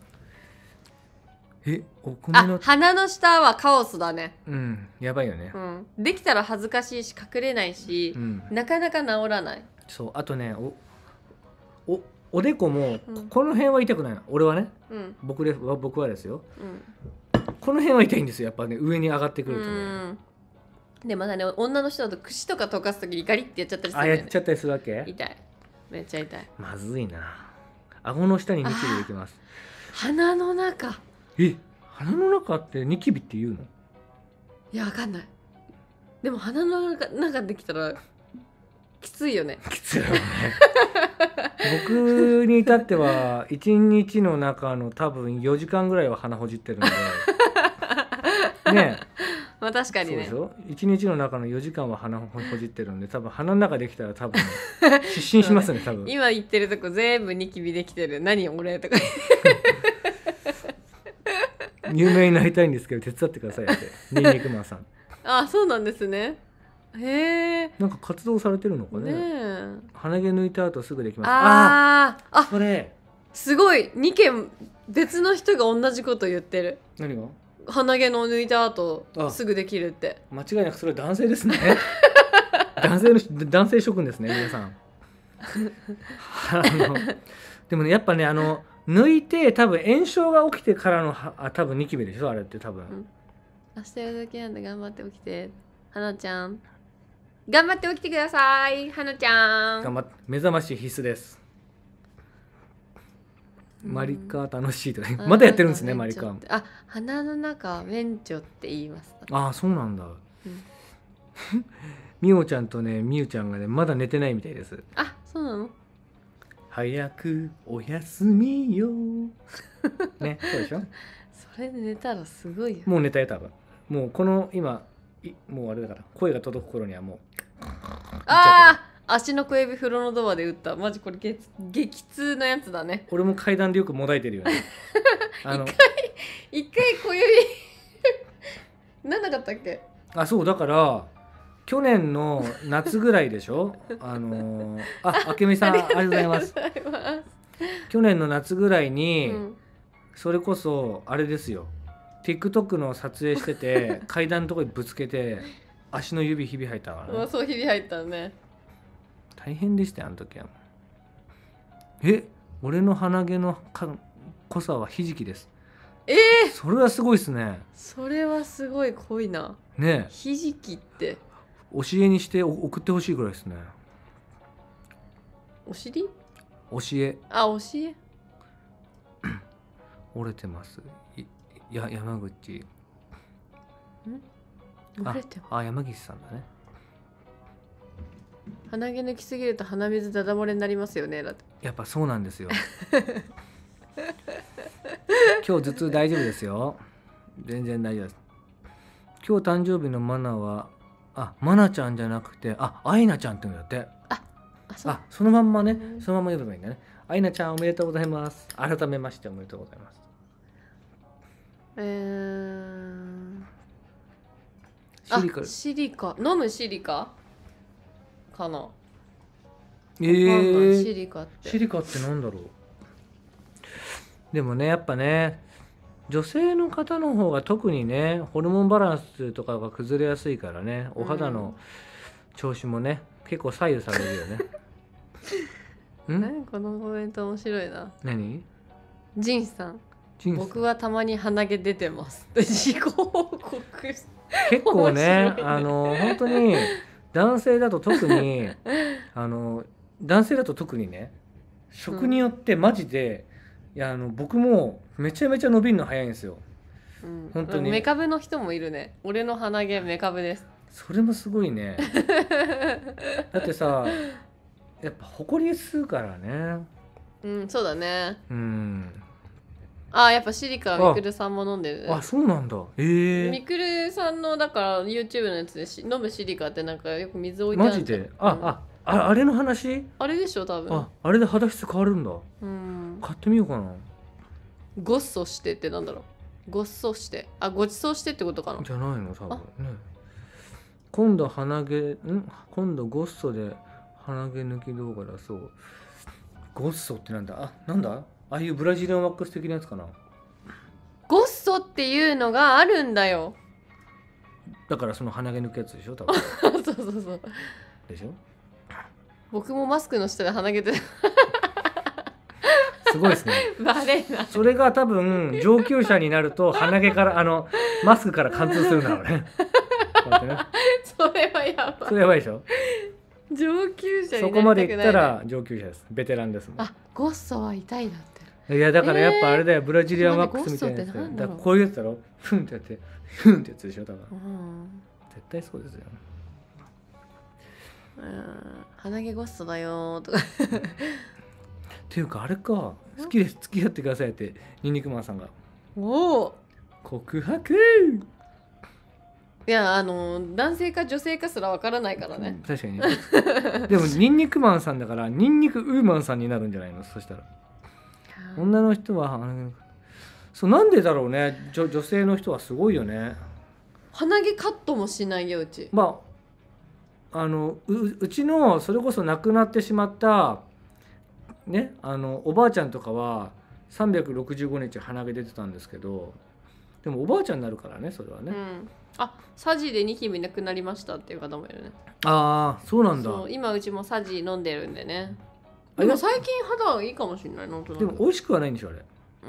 [SPEAKER 1] えお米の
[SPEAKER 2] あ鼻の下はカオスだね。
[SPEAKER 1] うんやばいよね、
[SPEAKER 2] うん、できたら恥ずかしいし隠れないし、うん、なかなか治らない。
[SPEAKER 1] そうあとねおおおでこも、うん、この辺は痛くないの俺はね、うん、僕で僕はですよ、うん、この辺は痛いんですよやっぱね上に上がってくるとね。うん
[SPEAKER 2] でまだね女の人だと串とか溶かすときにガリってやっちゃったりするんだよね。
[SPEAKER 1] あやっちゃったりするわけ。
[SPEAKER 2] 痛いめっちゃ痛い。
[SPEAKER 1] まずいな。顎の下にニキビできます。
[SPEAKER 2] 鼻の中
[SPEAKER 1] え鼻の中ってニキビって言うの。
[SPEAKER 2] いやわかんない。でも鼻の中中できたらきついよね。
[SPEAKER 1] きついよね。僕に至ってはいちにちの中の多分よじかんぐらいは鼻ほじってるのでねえ
[SPEAKER 2] まあ確かにね。
[SPEAKER 1] そうでしょ。いちにちの中のよじかんは鼻ほじってるんで多分鼻の中できたら多分失神しますね多分。
[SPEAKER 2] 今言ってるとこ全部ニキビできてる。何俺とか
[SPEAKER 1] 有名になりたいんですけど手伝ってくださいってニンニクマンさん。
[SPEAKER 2] あそうなんですね。へえ。
[SPEAKER 1] なんか活動されてるのかね。ね鼻毛抜いた後すぐできます。
[SPEAKER 2] あーあ
[SPEAKER 1] それ
[SPEAKER 2] すごいにけん別の人が同じこと言ってる。
[SPEAKER 1] 何が
[SPEAKER 2] 鼻毛の抜いた後すぐできるって。
[SPEAKER 1] 間違いなくそれは男性ですね。男性の男性諸君ですね皆さん。あのでもねやっぱねあの抜いて多分炎症が起きてからのあ多分ニキビでしょあれって多分、うん、
[SPEAKER 2] 明日やるだけなんで頑張って起きてはなちゃん頑張って起きてくださいはなちゃん
[SPEAKER 1] 頑張って目覚まし必須です。マリカ楽しいとかまだやってるんですねマリカ。
[SPEAKER 2] あ鼻の中メンチョって言います。
[SPEAKER 1] あそうなんだ、うん、みおちゃんとねみゆちゃんがねまだ寝てないみたいです。
[SPEAKER 2] あそうなの。
[SPEAKER 1] 早くおやすみよねそうでしょ。
[SPEAKER 2] それで寝たらすごいよ。
[SPEAKER 1] もう寝たよ多分。もうこの今もうあれだから声が届く頃にはもう
[SPEAKER 2] ああ足の小指風呂のドアで打った。マジこれ激激痛のやつだね。
[SPEAKER 1] 俺も階段でよくもだいてるよね。
[SPEAKER 2] あの一回一回小指なんなかったっけ。
[SPEAKER 1] あそうだから去年の夏ぐらいでしょあのー、あ、あけみさんありがとうございます。去年の夏ぐらいに、うん、それこそあれですよ TikTok の撮影してて階段のとこにぶつけて足の指ひび入ったからね。
[SPEAKER 2] そうひび入ったね。
[SPEAKER 1] 大変でしたよあの時は。え、俺の鼻毛のか濃さはひじきです。
[SPEAKER 2] えー、
[SPEAKER 1] それはすごいですね。
[SPEAKER 2] それはすごい濃いな。
[SPEAKER 1] ねえ、
[SPEAKER 2] ひじきって
[SPEAKER 1] 教えにして送ってほしいぐらいですね。
[SPEAKER 2] お尻？
[SPEAKER 1] 教え。
[SPEAKER 2] あ、教え。
[SPEAKER 1] 折れてます。や山口。
[SPEAKER 2] ん？折れてます。
[SPEAKER 1] あ、山岸さんだね。
[SPEAKER 2] 鼻毛抜きすぎると鼻水ダダ漏れになりますよね。だって
[SPEAKER 1] やっぱそうなんですよ。今日頭痛大丈夫ですよ。全然大丈夫です。今日誕生日のマナはあ、マナちゃんじゃなくてあ、アイナちゃんって言うんだって。
[SPEAKER 2] あ、あ、そう。
[SPEAKER 1] あ、そのまんまね、そのまま言えばいいんだね。アイナちゃんおめでとうございます。改めましておめでとうございます。
[SPEAKER 2] えー、
[SPEAKER 1] シリカ。
[SPEAKER 2] シリカ。飲むシリカかな。
[SPEAKER 1] えー、
[SPEAKER 2] シリカって。
[SPEAKER 1] シリカってなんだろう。でもね、やっぱね、女性の方の方が特にね、ホルモンバランスとかが崩れやすいからね、お肌の調子もね、うん、結構左右されるよね。
[SPEAKER 2] ん？このコメント面白いな。
[SPEAKER 1] 何？
[SPEAKER 2] ジンさん。僕はたまに鼻毛出てますって自己報告。
[SPEAKER 1] 結構ね、あの本当に男性だと特にあの男性だと特にね、食によってマジで、うん、いやあの僕もめちゃめちゃ伸びるの早いんですよ。うん、本当に。
[SPEAKER 2] メカブの人もいるね。俺の鼻毛メカブです。
[SPEAKER 1] それもすごいね。だってさ、やっぱほこり吸うからね。
[SPEAKER 2] うん、そうだね。
[SPEAKER 1] うん。
[SPEAKER 2] あ、やっぱシリカはみくるさんも飲んでる。
[SPEAKER 1] あ、そうなんだ。ええー。
[SPEAKER 2] みくるさんのだから YouTube のやつでし飲むシリカってなんかよく水置いてある。
[SPEAKER 1] マジで？あ、うん、あ、あ、あれの話？
[SPEAKER 2] あれでしょ多分。
[SPEAKER 1] あ、あれで肌質変わるんだ。
[SPEAKER 2] うん。
[SPEAKER 1] 買ってみようかな。
[SPEAKER 2] ごっそしてってなんだろう。ごっそして。あ、ごちそうしてってことかな。
[SPEAKER 1] じゃないの多分ね。今度鼻毛ん？今度ごっそで鼻毛抜き動画だそう。ゴッソってなんだ？あ、なんだ？ああいうブラジリアンワックス的なやつかな。
[SPEAKER 2] ゴッソっていうのがあるんだよ。
[SPEAKER 1] だからその鼻毛抜くやつでしょ多分。
[SPEAKER 2] そうそうそう。
[SPEAKER 1] でしょ。
[SPEAKER 2] 僕もマスクの下で鼻毛で。
[SPEAKER 1] すごいですね。
[SPEAKER 2] バレない。
[SPEAKER 1] それが多分上級者になると鼻毛からあのマスクから貫通するんだろうね。こうやってね。
[SPEAKER 2] それはやばい。
[SPEAKER 1] それやばいでしょ。
[SPEAKER 2] 上級者になりたくない、ね、
[SPEAKER 1] そこまでいったら上級者です。ベテランですもん。
[SPEAKER 2] あ、ゴッソは痛いなって。
[SPEAKER 1] いやだからやっぱあれだよ、えー、ブラジリアンワックスみたいなやつだよ。だからこういうやつだろ。フンってやってフンってやつでしょ多分。うん、絶対そうですよ。
[SPEAKER 2] うん、鼻毛ゴッソだよとか。
[SPEAKER 1] っていうかあれか、好きです付き合ってくださいってニンニクマンさんが。
[SPEAKER 2] おお。
[SPEAKER 1] 告白。
[SPEAKER 2] いやあの男性か女性かすらわからないからね。
[SPEAKER 1] 確かに、ね。でもニンニクマンさんだからニンニクウーマンさんになるんじゃないの？そしたら女の人はそうなんでだろうね。 女, 女性の人はすごいよね。
[SPEAKER 2] 鼻毛カットもしないようち。
[SPEAKER 1] まああの う, うちのそれこそ亡くなってしまったね、あのおばあちゃんとかはさんびゃくろくじゅうごにち鼻毛出てたんですけど、でもおばあちゃんになるからねそれはね。
[SPEAKER 2] うん、あ、サジでにひみなくなりましたっていう方もいるね。
[SPEAKER 1] ああ、そうなんだ。
[SPEAKER 2] そう今うちもサジ飲んでるんでね。でも最近肌いいかもしれない。なんとなく。
[SPEAKER 1] でも美味しくはないんでしょあれ。
[SPEAKER 2] うん、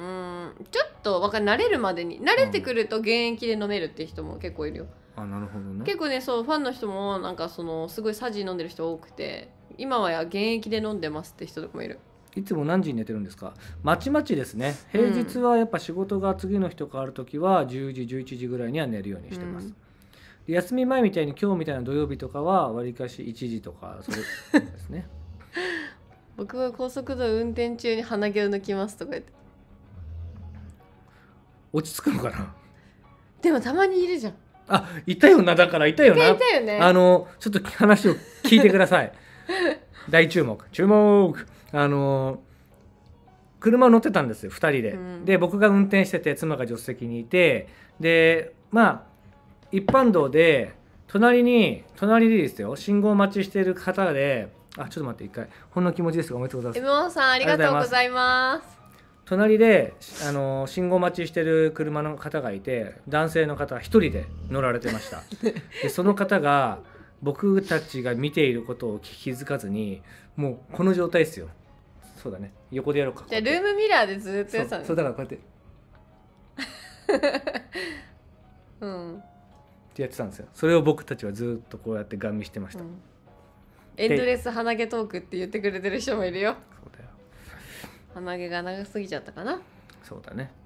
[SPEAKER 2] ちょっとわかん慣れるまでに慣れてくると現役で飲めるって人も結構いるよ。
[SPEAKER 1] あ、なるほどね。
[SPEAKER 2] 結構ね、そうファンの人もなんかそのすごいサジ飲んでる人多くて、今はや現役で飲んでますって人とかもいる。
[SPEAKER 1] いつも何時に寝てるんですか？まちまちですね。平日はやっぱ仕事が次の日とかあるときはじゅうじじゅういちじぐらいには寝るようにしてます。うん、で休み前みたいに今日みたいな土曜日とかはわりかしいちじとかそれですね。
[SPEAKER 2] 僕は高速道路運転中に鼻毛を抜きますとか言って。
[SPEAKER 1] 落ち着くのかな。
[SPEAKER 2] でもたまにいるじゃん。
[SPEAKER 1] あ、いたよな。だからいたよな。
[SPEAKER 2] いたよね。
[SPEAKER 1] あのちょっと話を聞いてください。大注目注目。あの車乗ってたんですよふたりで、うん、で僕が運転してて妻が助手席にいて、でまあ一般道で隣に隣でですよ、信号待ちしてる方で、あ、ちょっと待って、一回ほんの気持ちですがおめでとうございます。
[SPEAKER 2] エムオーさんありがとうございます。
[SPEAKER 1] 隣であの信号待ちしてる車の方がいて、男性の方一人で乗られてましたでその方が僕たちが見ていることを気づかずに、もうこの状態ですよ。そうだね、横でやろうか。
[SPEAKER 2] じゃあルームミラーでずっとやってたの。
[SPEAKER 1] そうだからこうやって
[SPEAKER 2] うん
[SPEAKER 1] ってやってたんですよ。それを僕たちはずっとこうやってガン見してました、うん、
[SPEAKER 2] エンドレス鼻毛トークって言ってくれてる人もいるよ。
[SPEAKER 1] そうだよ、
[SPEAKER 2] 鼻毛が長すぎちゃったかな。
[SPEAKER 1] そうだね。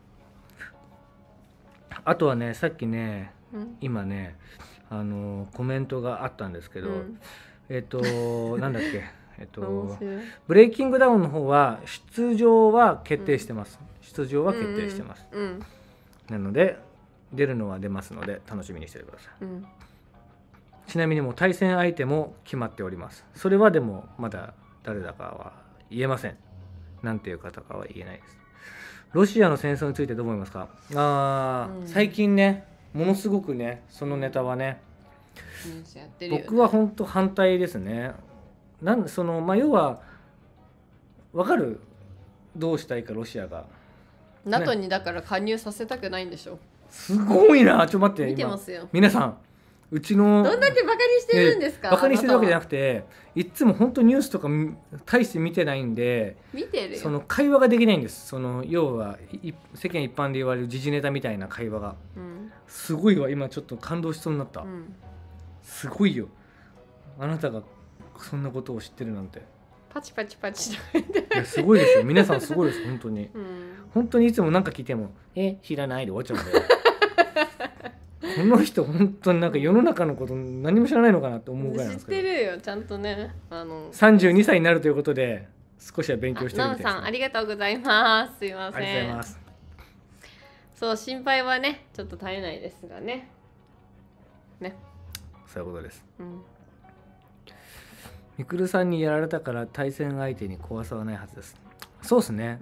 [SPEAKER 1] あとはね、さっきね、うん、今ねあのコメントがあったんですけど、うん、えっとなんだっけえっとブレイキングダウンの方は出場は決定してます、うん、出場は決定してます、うんうん、なので出るのは出ますので楽しみにしててください、うん、ちなみにもう対戦相手も決まっております。それはでもまだ誰だかは言えません。なんていう方かは言えないです。ロシアの戦争についてどう思いますか。あ、うん、最近ねものすごくねそのネタはね、ね、僕は本当反対ですね。なんそのまあ要は分かる、どうしたいかロシアが、ね、
[SPEAKER 2] ナト にだから加入させたくないんでしょ。
[SPEAKER 1] すごいな。ちょっと待って、
[SPEAKER 2] 見てますよ
[SPEAKER 1] 皆さん、うちの
[SPEAKER 2] どんだけバカにしてるんですか。
[SPEAKER 1] バカにしてるわけじゃなくて、いつも本当ニュースとか大して見てないんで、
[SPEAKER 2] 見てるよ。
[SPEAKER 1] その会話ができないんです。その要は世間一般で言われる時事ネタみたいな会話が、うん、すごいわ。今ちょっと感動しそうになった、うん、すごいよ。あなたがそんなことを知ってるなんて。
[SPEAKER 2] パチパチパチ。い
[SPEAKER 1] やすごいですよ。皆さんすごいです本当に、うん、本当にいつも何か聞いてもえ知らないで終わっちゃうんでこの人本当になんか世の中のこと何も知らないのかなって思うぐらいなんですけど。
[SPEAKER 2] 知ってるよちゃんとね。あの
[SPEAKER 1] さんじゅうにさいになるということで少しは勉強してるみたいです、ね、
[SPEAKER 2] ナムさんありがとうございます。すいません。
[SPEAKER 1] ありがとうございます。
[SPEAKER 2] そう心配はねちょっと絶えないですがね。ね。
[SPEAKER 1] そういうことです。うん。みくるさんにやられたから対戦相手に怖さはないはずです。そうですね、うん、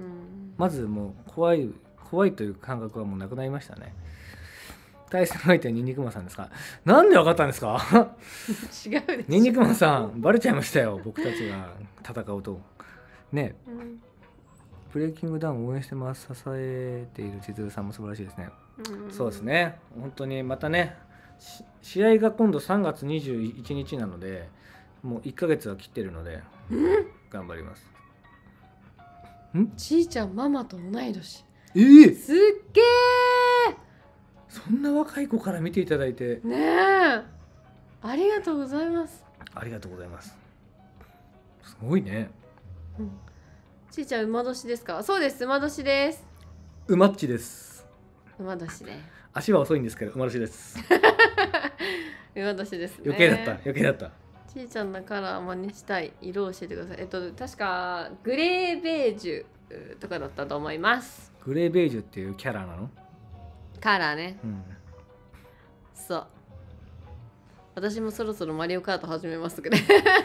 [SPEAKER 1] まずもう怖い怖いという感覚はもうなくなりましたね。対戦相手はニンニクマンさんですか。なんでわかったんですか
[SPEAKER 2] 違うでしょ。
[SPEAKER 1] ニンニクマンさんバレちゃいましたよ僕たちが戦うとね、うん、ブレイキングダウン応援してます。支えている千鶴さんも素晴らしいですね、うん、そうですね。本当にまたね試合が今度さんがつにじゅういちにちなのでもういっかげつは切ってるので、うん、頑張ります。
[SPEAKER 2] んちいちゃんママと同い年。
[SPEAKER 1] えー、
[SPEAKER 2] すっげー。
[SPEAKER 1] そんな若い子から見ていただいて
[SPEAKER 2] ねえありがとうございます。
[SPEAKER 1] ありがとうございます。すごいね、
[SPEAKER 2] うん、ちいちゃん馬年ですか。そうです馬年です。
[SPEAKER 1] 馬っちです。
[SPEAKER 2] 馬年ね。
[SPEAKER 1] 足は遅いんですけど馬年です
[SPEAKER 2] 馬年ですね。
[SPEAKER 1] 余計だった余計だった。
[SPEAKER 2] ちいちゃんのカラー真似したい色を教えてください。えっと確かグレーベージュとかだったと思います。
[SPEAKER 1] グレーベージュっていうキャラなの。
[SPEAKER 2] カラーね、うん、そう私もそろそろマリオカート始めますけど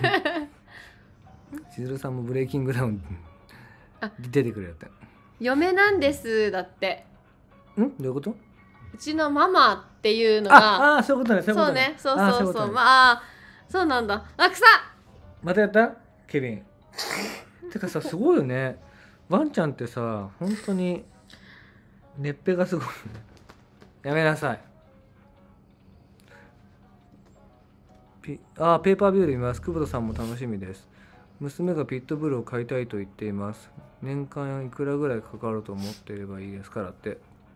[SPEAKER 1] しずるさんもブレイキングダウン出てくれよって。
[SPEAKER 2] 嫁なんですだって。
[SPEAKER 1] んどういうこと。
[SPEAKER 2] うちのママっていうのが
[SPEAKER 1] ああそういうことね。
[SPEAKER 2] そうねそうそうそうまあそうなんだ。あくさ
[SPEAKER 1] またやったケビンてかさすごいよね。ワンちゃんってさ本当に熱ぺがすごいやめなさい。ピあペーパービューで見ます。久保田さんも楽しみです。娘がピットブルを買いたいと言っています。年間いくらぐらいかかると思っていればいいですからって。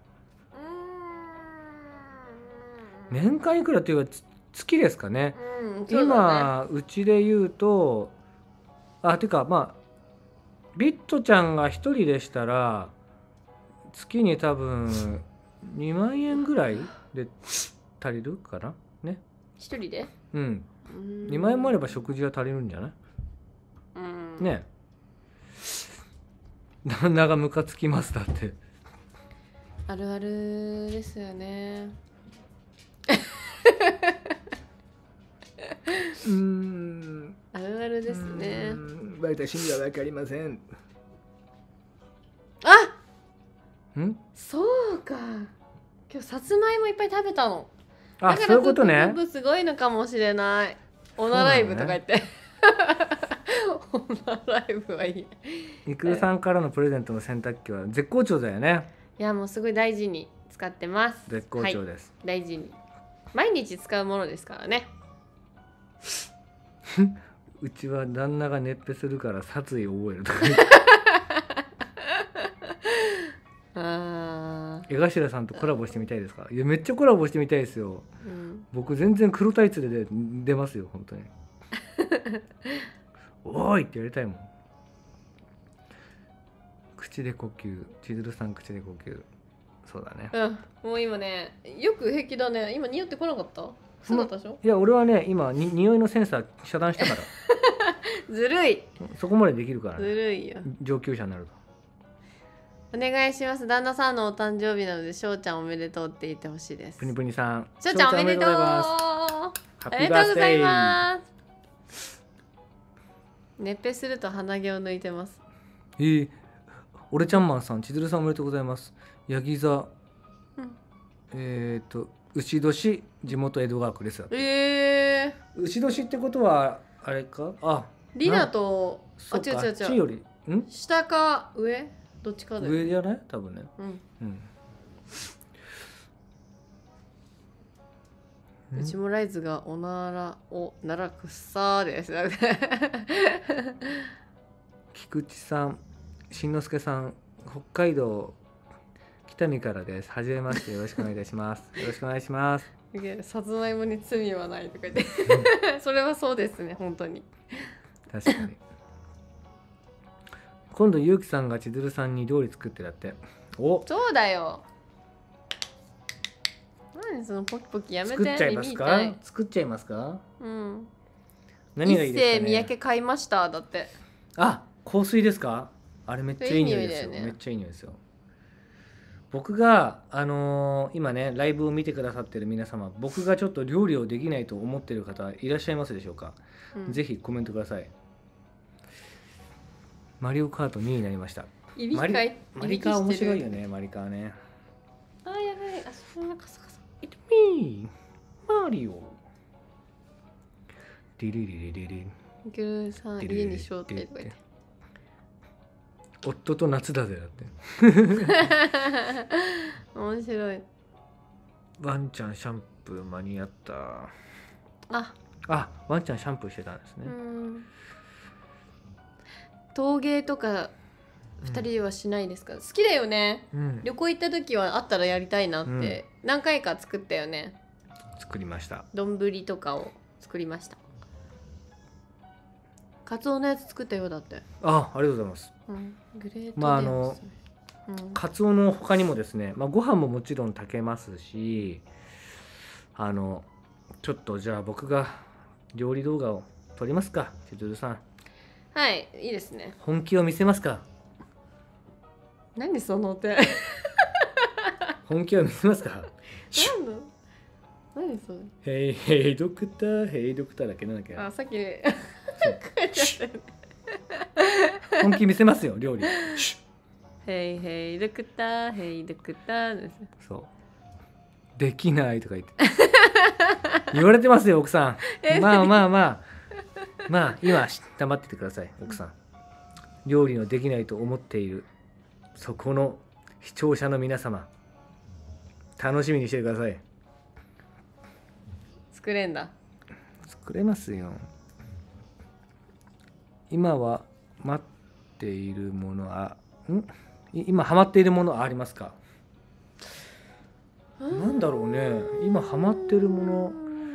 [SPEAKER 1] 年間いくらっていうか月ですかね、うん、今うちで言うとあてかまあビットちゃんがひとりでしたら月に多分にまんえんぐらいで足りるかなね。
[SPEAKER 2] ひとりで
[SPEAKER 1] うんにまんえんもあれば食事は足りるんじゃない。うんねえ旦那がムカつきますだって
[SPEAKER 2] あるあるですよねうーんあるあるですね。
[SPEAKER 1] バレた趣味は分かりません。
[SPEAKER 2] あんそうか今日さつまいもいっぱい食べたの。
[SPEAKER 1] あ、そういうことね。
[SPEAKER 2] すごいのかもしれない。オナライブとか言って。オナライブはいい。
[SPEAKER 1] みくるさんからのプレゼントの洗濯機は絶好調だよね。
[SPEAKER 2] いやもうすごい大事に使ってます。
[SPEAKER 1] 絶好調です。
[SPEAKER 2] はい、大事に。毎日使うものですからね。
[SPEAKER 1] うちは旦那が熱ぺするから殺意を覚えるとかあ江頭さんとコラボしてみたいですか？いやめっちゃコラボしてみたいですよ、うん、僕全然黒タイツで出ますよ本当におーいってやりたいもん。口で呼吸、千鶴さん口で呼吸。そうだね、
[SPEAKER 2] うん、もう今ねよく平気だね。今匂ってこなかった？そうだったでしょ？
[SPEAKER 1] いや俺はね今に匂いのセンサー遮断したから
[SPEAKER 2] ずるい。
[SPEAKER 1] そこまでできるからね。
[SPEAKER 2] ずるいよ。
[SPEAKER 1] 上級者になる
[SPEAKER 2] とお願いします。旦那さんのお誕生日なのでしょうちゃんおめでとうって言ってほしいです。
[SPEAKER 1] プニプニさん
[SPEAKER 2] しょうちゃんおめでとう。ありがとうございます。熱ぺすると鼻毛を抜いてます。
[SPEAKER 1] えー、俺ちゃんマンさん、千鶴さんおめでとうございます。ヤギ座、うん、えっ、ー、と牛年地元江戸川区です。
[SPEAKER 2] え
[SPEAKER 1] ー、牛年ってことはあれか？あ、
[SPEAKER 2] リナとあ違う違う違う。
[SPEAKER 1] 地よりん
[SPEAKER 2] 下か上どっちかだよ。
[SPEAKER 1] 上じゃない？多分ね。
[SPEAKER 2] うん
[SPEAKER 1] うん。
[SPEAKER 2] うちもライズがおならおならくっさーです。
[SPEAKER 1] 菊池さん、しんのすけさん、北海道北見からです。はじめまして、よろしくお願いいたします。よろしくお願いします。
[SPEAKER 2] さつまいもに罪はないとか言ってそれはそうですね本当に。
[SPEAKER 1] 確かに。今度ゆうきさんが千鶴さんに料理作ってだって。お、
[SPEAKER 2] そうだよ。何そのポキポキやめて。
[SPEAKER 1] 作っちゃいますか？作っちゃいますか？
[SPEAKER 2] うん。
[SPEAKER 1] 何がいいですかね。
[SPEAKER 2] 一世三宅買いましただって。
[SPEAKER 1] あ、香水ですか？あれめっちゃいい匂いですよ。いい匂いだよね。めっちゃいい匂いですよ。僕があのー、今ねライブを見てくださってる皆様、僕がちょっと料理をできないと思ってる方いらっしゃいますでしょうか？うん、ぜひコメントください。マリオカートにいになりました。マリ、マリカー面白いよね。マリカーね。
[SPEAKER 2] あ、やばい。あ、そんなカサカサ。
[SPEAKER 1] It's me, マリオ。ディリリリリリ。
[SPEAKER 2] ミケルさん家に招待とか言って。
[SPEAKER 1] 夫と夏だぜだって。
[SPEAKER 2] 面白い。
[SPEAKER 1] ワンちゃんシャンプー間に合った。
[SPEAKER 2] あ、
[SPEAKER 1] あ、ワンちゃんシャンプーしてたんですね。うん、
[SPEAKER 2] 陶芸とか二人はしないですか？うん、好きだよね、うん、旅行行った時はあったらやりたいなって、うん、何回か作ったよね。
[SPEAKER 1] 作りました。
[SPEAKER 2] 丼とかを作りました。カツオのやつ作ったようだって。
[SPEAKER 1] あ、ありがとうございます。
[SPEAKER 2] うん、グレート、
[SPEAKER 1] まああの、うん、カツオの他にもですね、まあ、ご飯ももちろん炊けますし、あのちょっとじゃあ僕が料理動画を撮りますか、千鶴さん。
[SPEAKER 2] はい、いいですね。
[SPEAKER 1] 本気を見せますか。
[SPEAKER 2] 何その手。
[SPEAKER 1] 本気を見せますか。
[SPEAKER 2] 何の？何それ。
[SPEAKER 1] ヘイヘイドクター、ヘイドクターだっけなんだっけ。
[SPEAKER 2] あ、さっき。
[SPEAKER 1] 本気見せますよ料理。
[SPEAKER 2] ヘイヘイドクター、ヘイドクターです。
[SPEAKER 1] そう。できないとか言って。言われてますよ奥さん。まあまあまあ。まあ今黙っててください奥さん。料理のできないと思っているそこの視聴者の皆様、楽しみにしてください。
[SPEAKER 2] 作れんだ。
[SPEAKER 1] 作れますよ。今は待っているものはん今ハマっているものはありますか？なんだろうね、今ハマってるもの。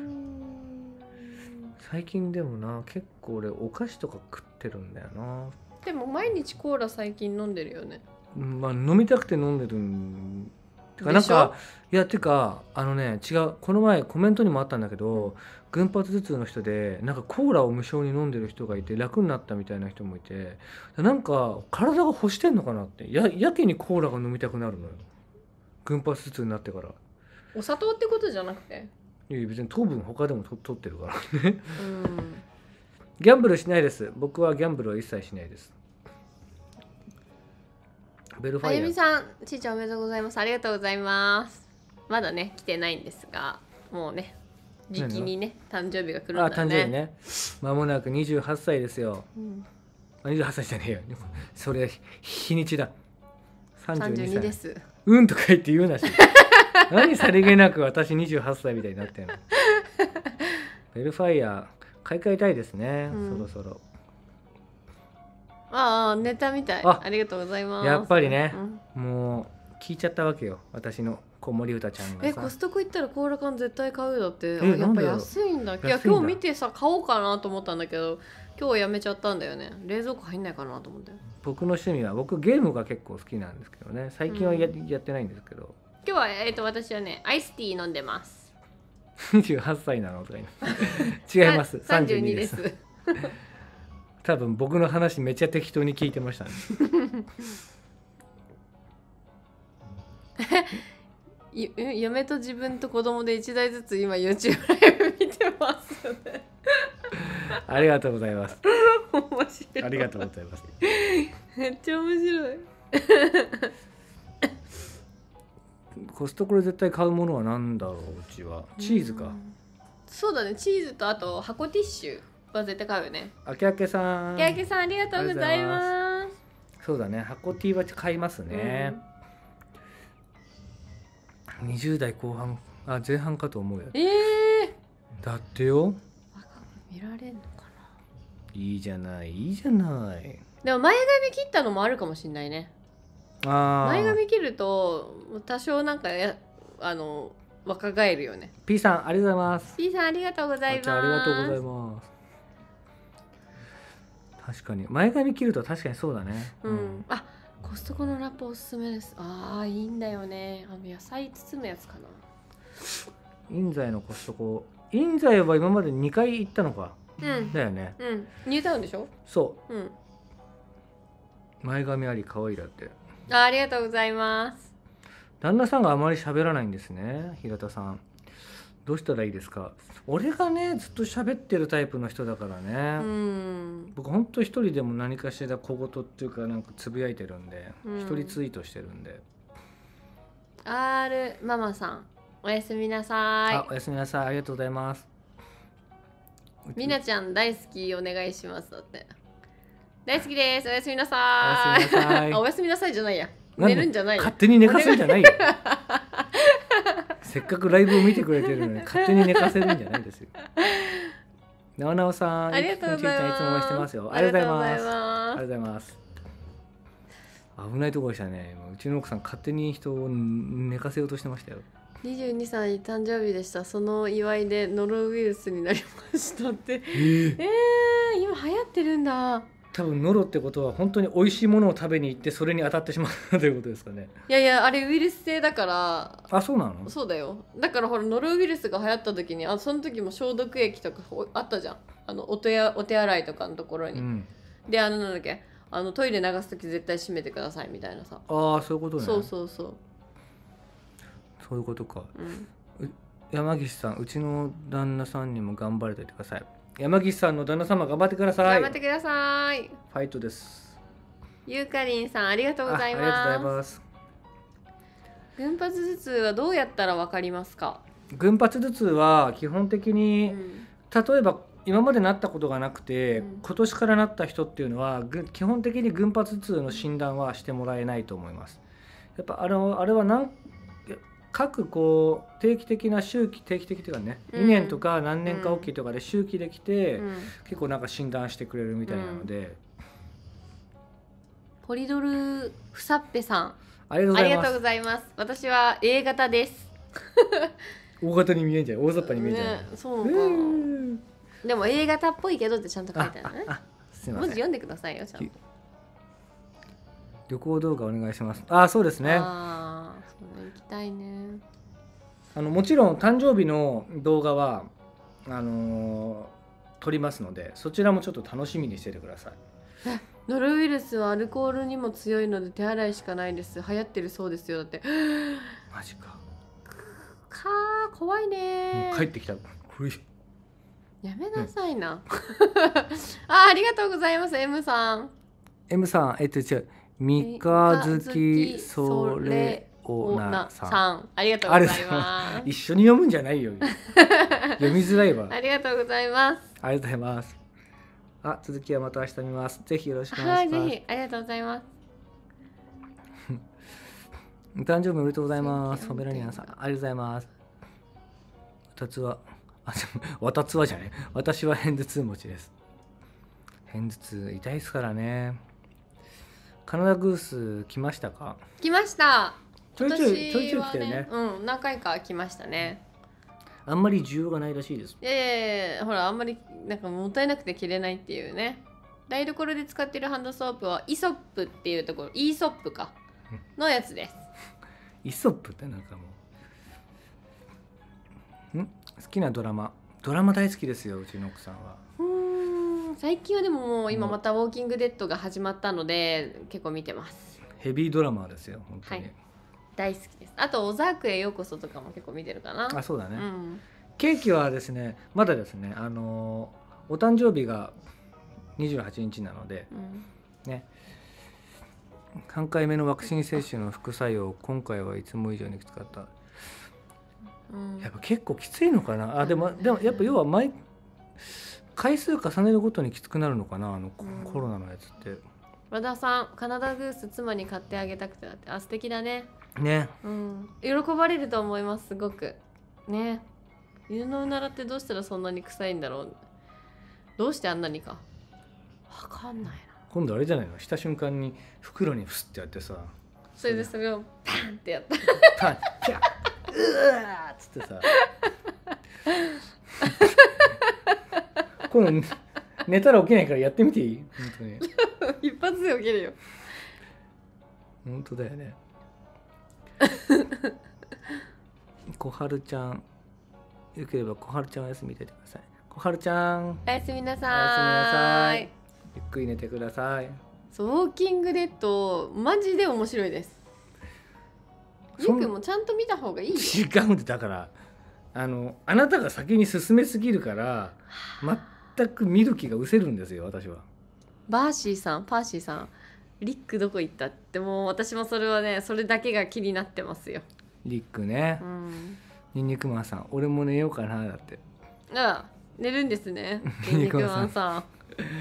[SPEAKER 1] 最近でもな、結構俺お菓子とか食ってるんだよな。
[SPEAKER 2] でも毎日コーラ最近飲んでるよね。
[SPEAKER 1] まあ飲みたくて飲んでるんてか、なんかいやてかあのね違う、この前コメントにもあったんだけど、群発頭痛の人でなんかコーラを無償に飲んでる人がいて楽になったみたいな人もいて、なんか体が欲してんのかなって、ややけにコーラが飲みたくなるのよ、群発頭痛になってから。
[SPEAKER 2] お砂糖ってことじゃなくて？
[SPEAKER 1] いや別に糖分他でもと取ってるからね。うん、ギャンブルしないです。僕はギャンブルは一切しないです。ベルファイア。
[SPEAKER 2] あゆみさん、ちーちゃんおめでとうございます。ありがとうございます。まだね来てないんですが、 もうね時期にね誕生日が来るんだよね。
[SPEAKER 1] あ、誕生日ね。まもなくにじゅうはっさいですよ。
[SPEAKER 2] うん、
[SPEAKER 1] あ、にじゅうはっさいじゃねえよ。それ日にちだ。さんじゅうにさい。
[SPEAKER 2] さんじゅうにです。
[SPEAKER 1] うんとか言って言うなし。何さりげなく私にじゅうはっさいみたいになってんの。ベルファイア買い替えたいですね、うん、そろそろ。
[SPEAKER 2] ああ、ネタみたい。 あ, ありがとうございます。
[SPEAKER 1] やっぱりね、うん、もう聞いちゃったわけよ、私の子守歌ちゃんがさ。
[SPEAKER 2] え、コストコ行ったらコーラ缶絶対買うよって。あ、やっぱ安いんだ。いや、今日見てさ買おうかなと思ったんだけど、今日はやめちゃったんだよね。冷蔵庫入んないかなと思って。
[SPEAKER 1] 僕の趣味は、僕ゲームが結構好きなんですけどね、最近は や,、うん、やってないんですけど。
[SPEAKER 2] 今日は、えー、と私はねアイスティー飲んでます。
[SPEAKER 1] にじゅうはっさいなのとか言う違います。さんじゅうにです。多分僕の話めっちゃ適当に聞いてましたね。
[SPEAKER 2] 嫁と自分と子供でいちだいずつ今 YouTube ライブ見てますよね。
[SPEAKER 1] ありがとうございます。
[SPEAKER 2] 面白い。
[SPEAKER 1] ありがとうございます。
[SPEAKER 2] めっちゃ面白い。
[SPEAKER 1] コストコで絶対買うものは何だろう。うちはチーズか。
[SPEAKER 2] そうだね、チーズとあと箱ティッシュは絶対買うよね。
[SPEAKER 1] あけあけさん、
[SPEAKER 2] あけあけさんありがとうございます。
[SPEAKER 1] そうだね、箱ティーは買いますね、うん、にじゅう代後半、あ、前半かと思うよ。
[SPEAKER 2] えー、
[SPEAKER 1] だってよ。
[SPEAKER 2] 若く見られんのかな。
[SPEAKER 1] いいじゃない、いいじゃない。
[SPEAKER 2] でも前髪切ったのもあるかもしれないね。あ、前髪切ると多少なんかやあの若返るよね。
[SPEAKER 1] P さんありがとうございます。
[SPEAKER 2] P さんありがとうございます。
[SPEAKER 1] ありがとうございます。確かに前髪切ると確かにそうだね、
[SPEAKER 2] うん、うん、あ、コストコのラップおすすめです。ああ、いいんだよね。あの野菜包むやつかな。
[SPEAKER 1] 印西のコストコ、印西は今までにかい行ったのか、
[SPEAKER 2] うん、
[SPEAKER 1] だよね。
[SPEAKER 2] うん、ニュータウンでしょ。
[SPEAKER 1] そう、
[SPEAKER 2] うん、
[SPEAKER 1] 前髪あり可愛いだって。
[SPEAKER 2] あ、ありがとうございます。
[SPEAKER 1] 旦那さんがあまり喋らないんですね。平田さんどうしたらいいですか。俺がねずっと喋ってるタイプの人だからね、うん、僕ほんと一人でも何かしら小言っていうかなんかつぶやいてるんで、うん、一人ツイートしてるんで。
[SPEAKER 2] R ママさんおやすみなさい。
[SPEAKER 1] あ、おやすみなさい、ありがとうございます。
[SPEAKER 2] みなちゃん大好きお願いしますだって。大好きです、おやすみなさい。おやすみなさい。おやすみなさいじゃないや、寝るんじゃないよ。
[SPEAKER 1] 勝手に寝かせるんじゃないよ。せっかくライブを見てくれてるのに勝手に寝かせるんじゃないですよ。なおなおさん、
[SPEAKER 2] ありがとうございます。
[SPEAKER 1] いつも応援してますよ。ありがとうございます。ありがとうございます。危ないところでしたね。うちの奥さん勝手に人を寝かせようとしてましたよ。
[SPEAKER 2] にじゅうにさい誕生日でした。その祝いでノロウイルスになりましたって。えー、えー、今流行ってるんだ。
[SPEAKER 1] 多分ノロってことは本当に美味しいものを食べに行ってそれに当たってしまうということですかね。
[SPEAKER 2] いやいや、あれウイルス性だから。
[SPEAKER 1] あ、そうなの。
[SPEAKER 2] そうだよ。だからほらノロウイルスが流行った時に、あ、その時も消毒液とかあったじゃん。あのお手やお手洗いとかのところに、うん、で、あのなんだっけ、あのトイレ流す時絶対閉めてくださいみたいなさ。
[SPEAKER 1] ああ、そういうことね。
[SPEAKER 2] そうそうそう、
[SPEAKER 1] そういうことか、
[SPEAKER 2] うん、
[SPEAKER 1] 山岸さん、うちの旦那さんにも頑張れておいてください。山岸さんの旦那様頑張ってください。
[SPEAKER 2] 頑張ってください。
[SPEAKER 1] ファイトです。
[SPEAKER 2] ゆうかりんさんありがとうございます。
[SPEAKER 1] ありがとうございます。
[SPEAKER 2] 群発頭痛はどうやったらわかりますか。
[SPEAKER 1] 群発頭痛は基本的に、うん、例えば今までなったことがなくて、うん、今年からなった人っていうのは基本的に群発頭痛の診断はしてもらえないと思います。やっぱあれはあれは何各こう定期的な周期、定期的というかね、うん、にねんとか何年かおきとかで周期できて、うん、結構なんか診断してくれるみたいなので、うん、
[SPEAKER 2] ポリドルフサッペさん
[SPEAKER 1] ありがとうご
[SPEAKER 2] ざいます。私は A 型です。
[SPEAKER 1] 大型に見えんじゃん、大雑把に見えんじゃん、ね、
[SPEAKER 2] そうか、えー、でも A 型っぽいけどってちゃんと書いてあるね。
[SPEAKER 1] あ、すいません、
[SPEAKER 2] 文字読んでくださいよ、ちゃんと。
[SPEAKER 1] 旅行動画お願いします。あ、そうですね。
[SPEAKER 2] あ、それ行きたいね。
[SPEAKER 1] あのもちろん誕生日の動画はあのー、撮りますので、そちらもちょっと楽しみにしててください。
[SPEAKER 2] ノロウイルスはアルコールにも強いので手洗いしかないです。流行ってるそうですよ。だって。
[SPEAKER 1] マジか。
[SPEAKER 2] かー、怖いね。
[SPEAKER 1] もう帰ってきた。
[SPEAKER 2] やめなさいな。うん、あ、ありがとうございます M さん。
[SPEAKER 1] M さん、えっと違う。三日月それおなさん、
[SPEAKER 2] さんありがとうございます。
[SPEAKER 1] 一緒に読むんじゃないよ読みづらいわ。
[SPEAKER 2] ありがとうございます。
[SPEAKER 1] ありがとうございます。あ、続きはまた明日見ます。ぜひよろしくお願いします。
[SPEAKER 2] はい、ぜひありがとうございます。
[SPEAKER 1] お誕生日おめでとうございます。ポメラニアンさん、ありがとうございます。私は、あ、私はじゃね。私は片頭痛持ちです。片頭痛痛いですからね。カナダグース来ましたか？
[SPEAKER 2] 来ました。
[SPEAKER 1] ちょいちょいちょいちょい来てるね。
[SPEAKER 2] うん、何回か来ましたね。
[SPEAKER 1] あんまり需要がないらしいです。
[SPEAKER 2] いやいやいや、ほらあんまりなんかもったいなくて着れないっていうね。台所で使ってるハンドソープはイソップっていうところ、イーソップかのやつです。
[SPEAKER 1] イソップってなんかもうん好きなドラマドラマ大好きですよ、うちの奥さんは。
[SPEAKER 2] うーん、最近はでももう今またウォーキングデッドが始まったので結構見てます。
[SPEAKER 1] ヘビードラマーですよ本当に、
[SPEAKER 2] はい、大好きです。あとオザークへようこそとかも結構見てるかな。
[SPEAKER 1] あ、そうだね、
[SPEAKER 2] うん、
[SPEAKER 1] ケーキはですねまだですね、あのお誕生日がにじゅうはちにちなので、うん、ね、さんかいめのワクチン接種の副作用今回はいつも以上にきつかった、うん、やっぱ結構きついのかなあ。でもでもやっぱ要は毎回数重ねるごとにきつくなるのかな、あの、うん、コロナのやつって。
[SPEAKER 2] 和田さん、カナダグース妻に買ってあげたくてだって。あ、素敵だね。
[SPEAKER 1] ね、
[SPEAKER 2] うん、喜ばれると思います。すごくね。犬のうならってどうしたらそんなに臭いんだろう。どうしてあんなにかわかんないな。
[SPEAKER 1] 今度あれじゃないの、した瞬間に袋にフスってやってさ、
[SPEAKER 2] それでそれをパンってやった
[SPEAKER 1] パンキャッうわーっつってさ今度寝たら起きないからやってみていい？本
[SPEAKER 2] 当に一発で起きるよ。
[SPEAKER 1] 本当だよね。小春ちゃん、よければ小春ちゃんお休みいててください。小春ちゃん、
[SPEAKER 2] おやすみなさい。
[SPEAKER 1] おやすみなさい。ゆっくり寝てください。
[SPEAKER 2] そう、ウォーキングデッドマジで面白いです。ゆうくんもちゃんと見た方がいいよ。
[SPEAKER 1] 違うんで、だからあのあなたが先に進めすぎるから全く見る気が失せるんですよ、私は。
[SPEAKER 2] バーシーさん、パーシーさん、リックどこ行ったって、もう私もそれはね、それだけが気になってますよ。
[SPEAKER 1] リックね、うん、ニンニクマンさん、俺も寝ようかなだって。
[SPEAKER 2] ああ、寝るんですね。ニンニクマンさん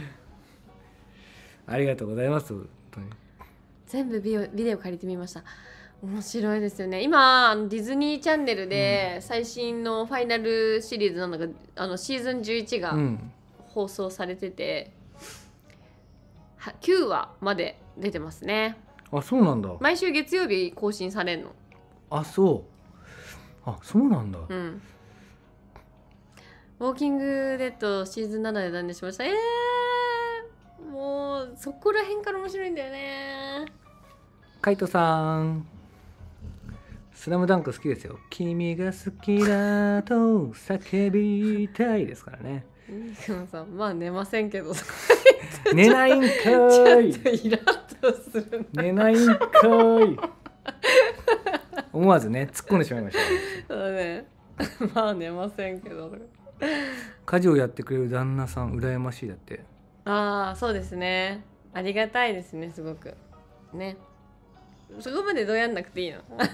[SPEAKER 1] ありがとうございます。本当に
[SPEAKER 2] 全部ビデオ、ビデオ借りてみました。面白いですよね。今ディズニーチャンネルで最新のファイナルシリーズなのが、うん、あのシーズンじゅういちが放送されてて、うん、きゅうわまで出てますね。
[SPEAKER 1] あ、そうなんだ。
[SPEAKER 2] 毎週月曜日更新されるの。
[SPEAKER 1] あ、そう。あ、そうなんだ。
[SPEAKER 2] うん。ウォーキングデッドシーズンななで断念しました。えー、もうそこら辺から面白いんだよね。
[SPEAKER 1] カイトさん、スラムダンク好きですよ。君が好きだと叫びたいですからね。
[SPEAKER 2] さん、まあ寝ませんけど
[SPEAKER 1] 寝ないんかい。
[SPEAKER 2] ちょっとイラッとする
[SPEAKER 1] な。寝ないんかい。思わずね突っ込んでしまいました、ね。
[SPEAKER 2] そうね。まあ寝ませんけど。
[SPEAKER 1] 家事をやってくれる旦那さん羨ましいだって。
[SPEAKER 2] ああ、そうですね。ありがたいですね、すごくね。そこまでどうやんなくていいの。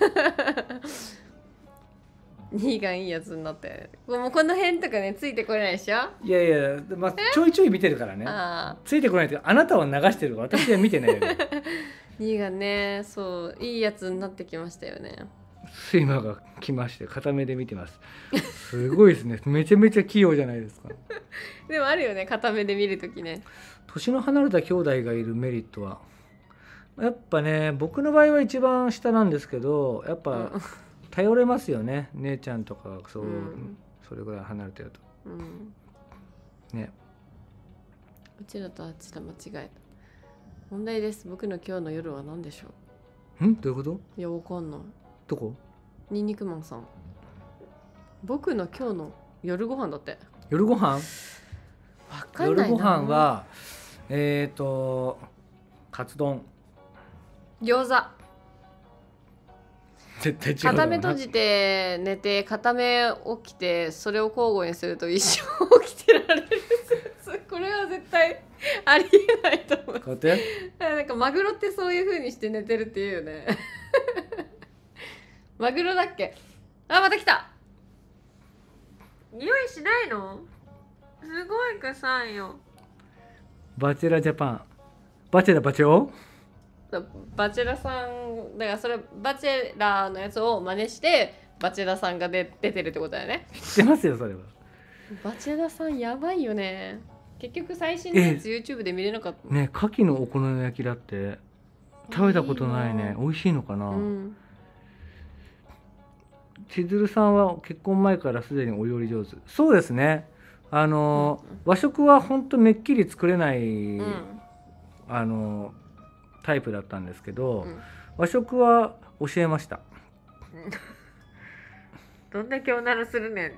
[SPEAKER 2] ニーガンいいやつになったよね。もうこの辺とかねついてこれないでしょ。
[SPEAKER 1] いやいや、まあ、ちょいちょい見てるからね。ついてこないって、あなたは流してるから私は見てないよね。
[SPEAKER 2] ニーガンね、そういいやつになってきましたよね。
[SPEAKER 1] 睡魔が来まして片目で見てます。すごいですね。めちゃめちゃ器用じゃないですか。
[SPEAKER 2] でもあるよね、片目で見るときね。
[SPEAKER 1] 年の離れた兄弟がいるメリットはやっぱね、僕の場合は一番下なんですけど、やっぱ頼れますよね。姉ちゃんとかそう、うん、それぐらい離れてると、うん、ね。
[SPEAKER 2] うちらとあっちら間違えた。問題です。僕の今日の夜は何でしょ
[SPEAKER 1] う。ん？どういうこと？
[SPEAKER 2] いや、わかんない。
[SPEAKER 1] どこ？
[SPEAKER 2] ニンニクマンさん。僕の今日の夜ご飯だって。
[SPEAKER 1] 夜ご飯？わ
[SPEAKER 2] かんないな。
[SPEAKER 1] 夜ご飯はえっ、ー、とカツ丼。
[SPEAKER 2] 餃子。
[SPEAKER 1] 絶対違う。
[SPEAKER 2] 片目閉じて寝て片目起きてそれを交互にすると一生起きてられる。これは絶対ありえないと思う。
[SPEAKER 1] こうやって？
[SPEAKER 2] なんかマグロってそういう風にして寝てるっていうよね。 マグロだっけ。あ、また来た。匂いしないの？すごい臭いよ。
[SPEAKER 1] バチェラジャパン。バチェラバチョウ？
[SPEAKER 2] バチェラさんだから、それバチェラーのやつを真似してバチェラさんが出出てるってことだよね。
[SPEAKER 1] 知ってますよそれは。
[SPEAKER 2] バチェラさんやばいよね。結局最新のやつ YouTube で見れなかった
[SPEAKER 1] ね。牡蠣のお好み焼きだって食べたことないね。美味しいのかな。うん、千鶴さんは結婚前からすでにお料理上手。そうですね。あの、うんうん、和食は本当めっきり作れない、うん、あのタイプだったんですけど、うん、和食は教えました。
[SPEAKER 2] どんだけおならするねんって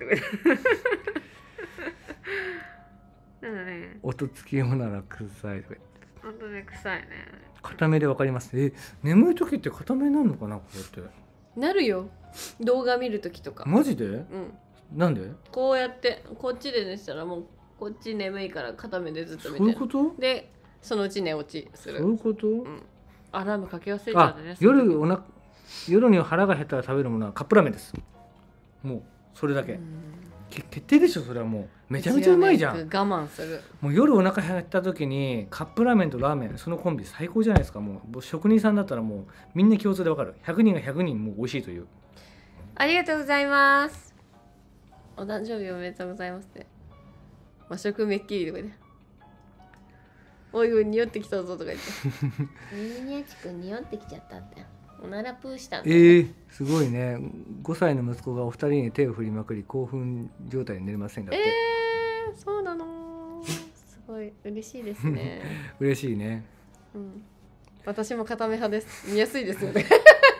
[SPEAKER 2] ね、
[SPEAKER 1] 音付きおなら臭いとか言って。
[SPEAKER 2] 本当に臭いね。
[SPEAKER 1] 固めでわかります。え、眠い時って固めになるのかなこうやって。
[SPEAKER 2] なるよ。動画見る時とか。
[SPEAKER 1] マジで？うん。なんで？
[SPEAKER 2] こうやってこっちで寝したらもうこっち眠いから固めでずっと見てる。
[SPEAKER 1] そういうこと？
[SPEAKER 2] でそのうち寝落ちする。
[SPEAKER 1] そういうこと？うん。
[SPEAKER 2] アラームかけ忘れちゃうね。
[SPEAKER 1] 夜おな夜に腹が減ったら食べるものはカップラーメンです。もうそれだけ。決定でしょそれは。もうめちゃめちゃうまいじゃん。
[SPEAKER 2] 我慢する。
[SPEAKER 1] もう夜お腹減った時にカップラーメンとラーメン、そのコンビ最高じゃないですか。もう職人さんだったらもうみんな共通でわかる。ひゃくにんがひゃくにんもう美味しいという。
[SPEAKER 2] ありがとうございます。お誕生日おめでとうございますね。和食めっきりとかで、おいおい匂ってきたぞとか言ってミニニャチ君匂ってきちゃったっておならプーしたんだ、ね、
[SPEAKER 1] えー、すごいね。ごさいの息子がお二人に手を振りまくり興奮状態に寝れませんだって。
[SPEAKER 2] えー、そうなの。すごい嬉しいですね。
[SPEAKER 1] 嬉しいね、
[SPEAKER 2] うん、私も固め派です。見やすいですよね。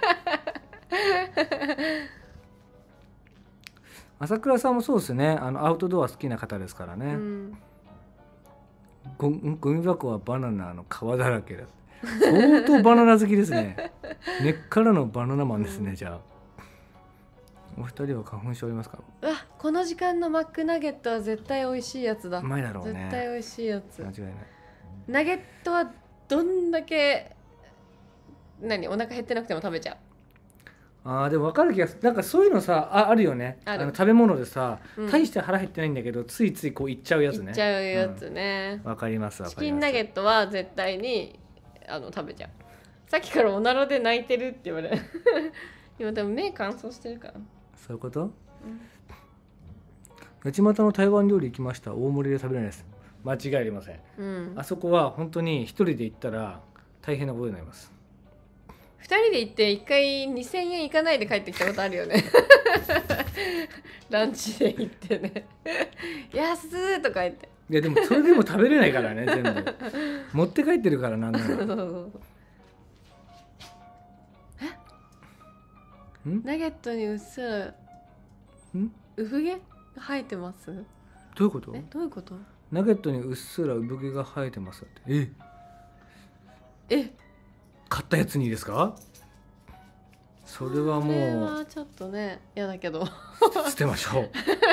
[SPEAKER 1] 朝倉さんもそうですね。あのアウトドア好きな方ですからね、うん、ゴ, ゴミ箱はバナナの皮だらけだ。相当バナナ好きですね。根っからのバナナマンですね、うん、じゃあお二人は花粉症ありますか？
[SPEAKER 2] うわ、この時間のマックナゲットは絶対美味しいやつだ。
[SPEAKER 1] うまいだろうね。
[SPEAKER 2] 絶対美味しいやつ。
[SPEAKER 1] 間違いない。
[SPEAKER 2] ナゲットはどんだけ何お腹減ってなくても食べちゃう。
[SPEAKER 1] あーでも分かる気がする。なんかそういうのさ あ, あるよね。あの食べ物でさ、うん、大して腹減ってないんだけどついついこういっちゃうやつね。
[SPEAKER 2] いっちゃうやつね。
[SPEAKER 1] わ、うん、かりますわかります。
[SPEAKER 2] チキンナゲットは絶対にあの食べちゃう。さっきからおならで泣いてるって言われる。今でも目乾燥してるから。
[SPEAKER 1] そういうこと？うん、八幡の台湾料理行きました。大盛りで食べれないです。間違いありません、うん、あそこは本当に一人で行ったら大変なことになります。
[SPEAKER 2] ふたりで行っていっかいにせんえんいかないで帰ってきたことあるよね。ランチで行ってね。安ーとか言って。
[SPEAKER 1] いやでもそれでも食べれないからね。全部持って帰ってるから。なんなら
[SPEAKER 2] ナゲットにうっすら産毛が生えてます。
[SPEAKER 1] どういうこと？
[SPEAKER 2] え、どういうこと？
[SPEAKER 1] ナゲットにうっすら産毛が生えてますって。え
[SPEAKER 2] え
[SPEAKER 1] 買ったやつにですか？それはもうそれ
[SPEAKER 2] はちょっとね嫌だけど
[SPEAKER 1] 捨てましょう。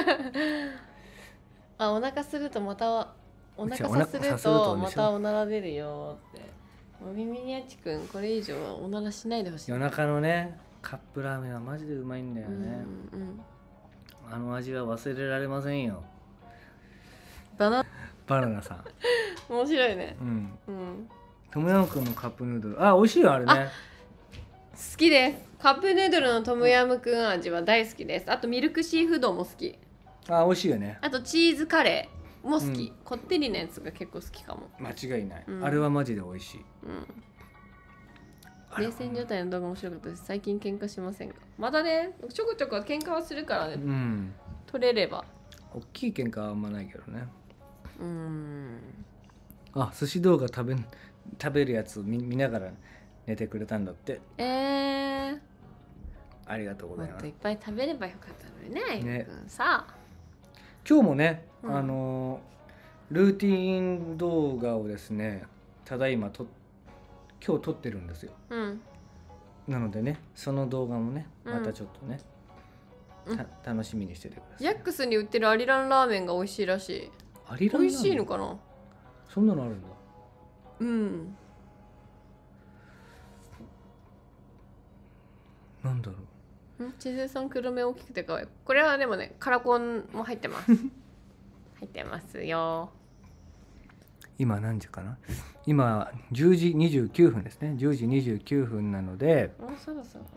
[SPEAKER 2] あ、お腹するとまたお腹さするとまたおなら出るよって。お耳にあちくんこれ以上はおならしないでほしい。
[SPEAKER 1] 夜中のねカップラーメンはマジでうまいんだよね、うんうん、あの味は忘れられませんよ。
[SPEAKER 2] バナ
[SPEAKER 1] バナナさん
[SPEAKER 2] 面白いね。うん、
[SPEAKER 1] うん、トムヤムくんのカップヌードル、あ、美味しいよあれね。
[SPEAKER 2] 好きです。カップヌードルのトムヤムくん味は大好きです。あとミルクシーフードも好き。
[SPEAKER 1] あ、美味しいよね。
[SPEAKER 2] あとチーズカレーも好き、うん、こってりのやつが結構好きかも。
[SPEAKER 1] 間違いない、うん、あれはマジで美味しい、
[SPEAKER 2] うん、冷戦状態の動画面白かったです。最近喧嘩しませんか？まだねちょこちょこ喧嘩はするからね、うん、取れれば。
[SPEAKER 1] 大きい喧嘩はあんまないけどね。
[SPEAKER 2] うん、
[SPEAKER 1] あ、寿司動画食べ食べるやつを 見, 見ながら寝てくれたんだって。
[SPEAKER 2] えー、
[SPEAKER 1] ありがとうございます。もっと
[SPEAKER 2] いっぱい食べればよかったのにね。ね、うん、さあ
[SPEAKER 1] 今日もね、うん、あのルーティン動画をですねただいまと今日撮ってるんですよ、うん、なのでねその動画もねまたちょっとね、うん、楽しみにしててください。
[SPEAKER 2] ヤックスに売ってるアリランラーメンが美味しいらしい。
[SPEAKER 1] アリランラーメン
[SPEAKER 2] 美味しいのかな。
[SPEAKER 1] そんなのあるんだ。
[SPEAKER 2] うん、
[SPEAKER 1] なんだろう、
[SPEAKER 2] 千鶴さん黒目大きくて可愛い。これはでもねカラコンも入ってます入ってますよ。
[SPEAKER 1] 今何時かな。今じゅうじにじゅうきゅうふんですね。じゅうじにじゅうきゅうふんなので
[SPEAKER 2] もうそろそろ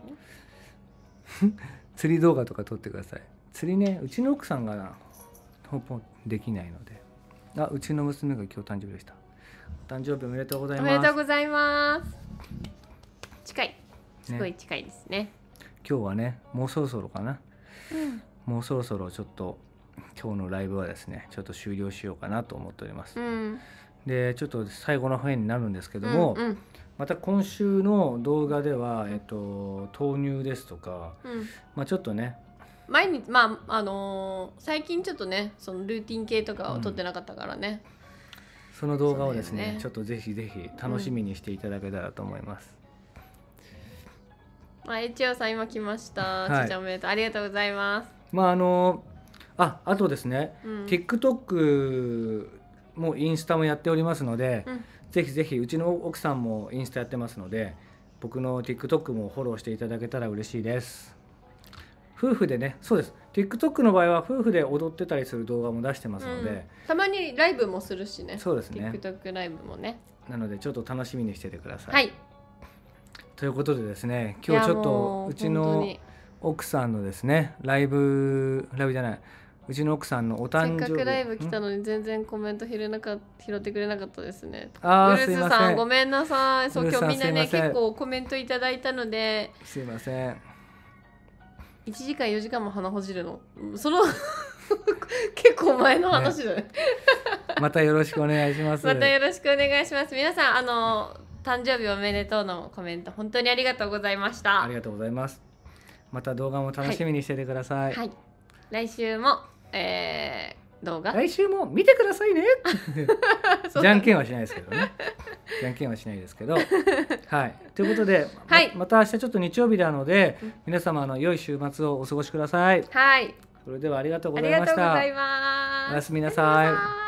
[SPEAKER 1] 釣り動画とか撮ってください。釣りね、うちの奥さんがほぼできないので。あ、うちの娘が今日誕生日でした。誕生日おめでとうございます。
[SPEAKER 2] おめでとうございます。近い、すごい近いですね。ね、
[SPEAKER 1] 今日はね、もうそろそろかな、
[SPEAKER 2] うん、
[SPEAKER 1] もうそろそろちょっと今日のライブはですね、ちょっと終了しようかなと思っております。うん、で、ちょっと最後の辺になるんですけども、うんうん、また今週の動画では、えっと、豆乳ですとか、うん、まあちょっとね、
[SPEAKER 2] 毎日まああのー、最近ちょっとねそのルーティン系とかを撮ってなかったからね、
[SPEAKER 1] うん、その動画をですね、ね、ちょっとぜひぜひ楽しみにしていただけたらと思います。
[SPEAKER 2] うん、あ、エチオさん今来ました。はい、ちちゃんおめでとう、ありがとうございます。
[SPEAKER 1] まああのああとですね、うん、TikTok もインスタもやっておりますので、うん、ぜひぜひうちの奥さんもインスタやってますので、僕の TikTok もフォローしていただけたら嬉しいです。夫婦でね、そうです。TikTok の場合は夫婦で踊ってたりする動画も出してますので、うん、
[SPEAKER 2] たまにライブもするしね。
[SPEAKER 1] そうですね。
[SPEAKER 2] TikTok ライブもね。
[SPEAKER 1] なのでちょっと楽しみにしててください。
[SPEAKER 2] はい。
[SPEAKER 1] ということでですね、今日ちょっとうちの奥さんのですね、ライブライブじゃない。うちの奥さんのお誕生日。
[SPEAKER 2] せっかくライブ来たのに全然コメント拾えなか拾ってくれなかったですね。
[SPEAKER 1] あー、
[SPEAKER 2] ウルスさんごめんなさい。そう今日みんなね結構コメントいただいたので。
[SPEAKER 1] すいません。
[SPEAKER 2] いちじかんよじかんも鼻ほじるのその結構前の話だね、ね
[SPEAKER 1] またよろしくお願いします。
[SPEAKER 2] またよろしくお願いします。皆さんあの誕生日おめでとうのコメント本当にありがとうございました。
[SPEAKER 1] ありがとうございます。また動画も楽しみにしててください。
[SPEAKER 2] はい、はい、来週も、えー、動画
[SPEAKER 1] 来週も見てくださいねじゃんけんはしないですけどねじゃんけんはしないですけどはいということで、はい、ま, また明日ちょっと日曜日なので、うん、皆様の良い週末をお過ごしください。
[SPEAKER 2] はい、
[SPEAKER 1] それではありがとうございました。
[SPEAKER 2] ありがとうございます。
[SPEAKER 1] おやすみなさい。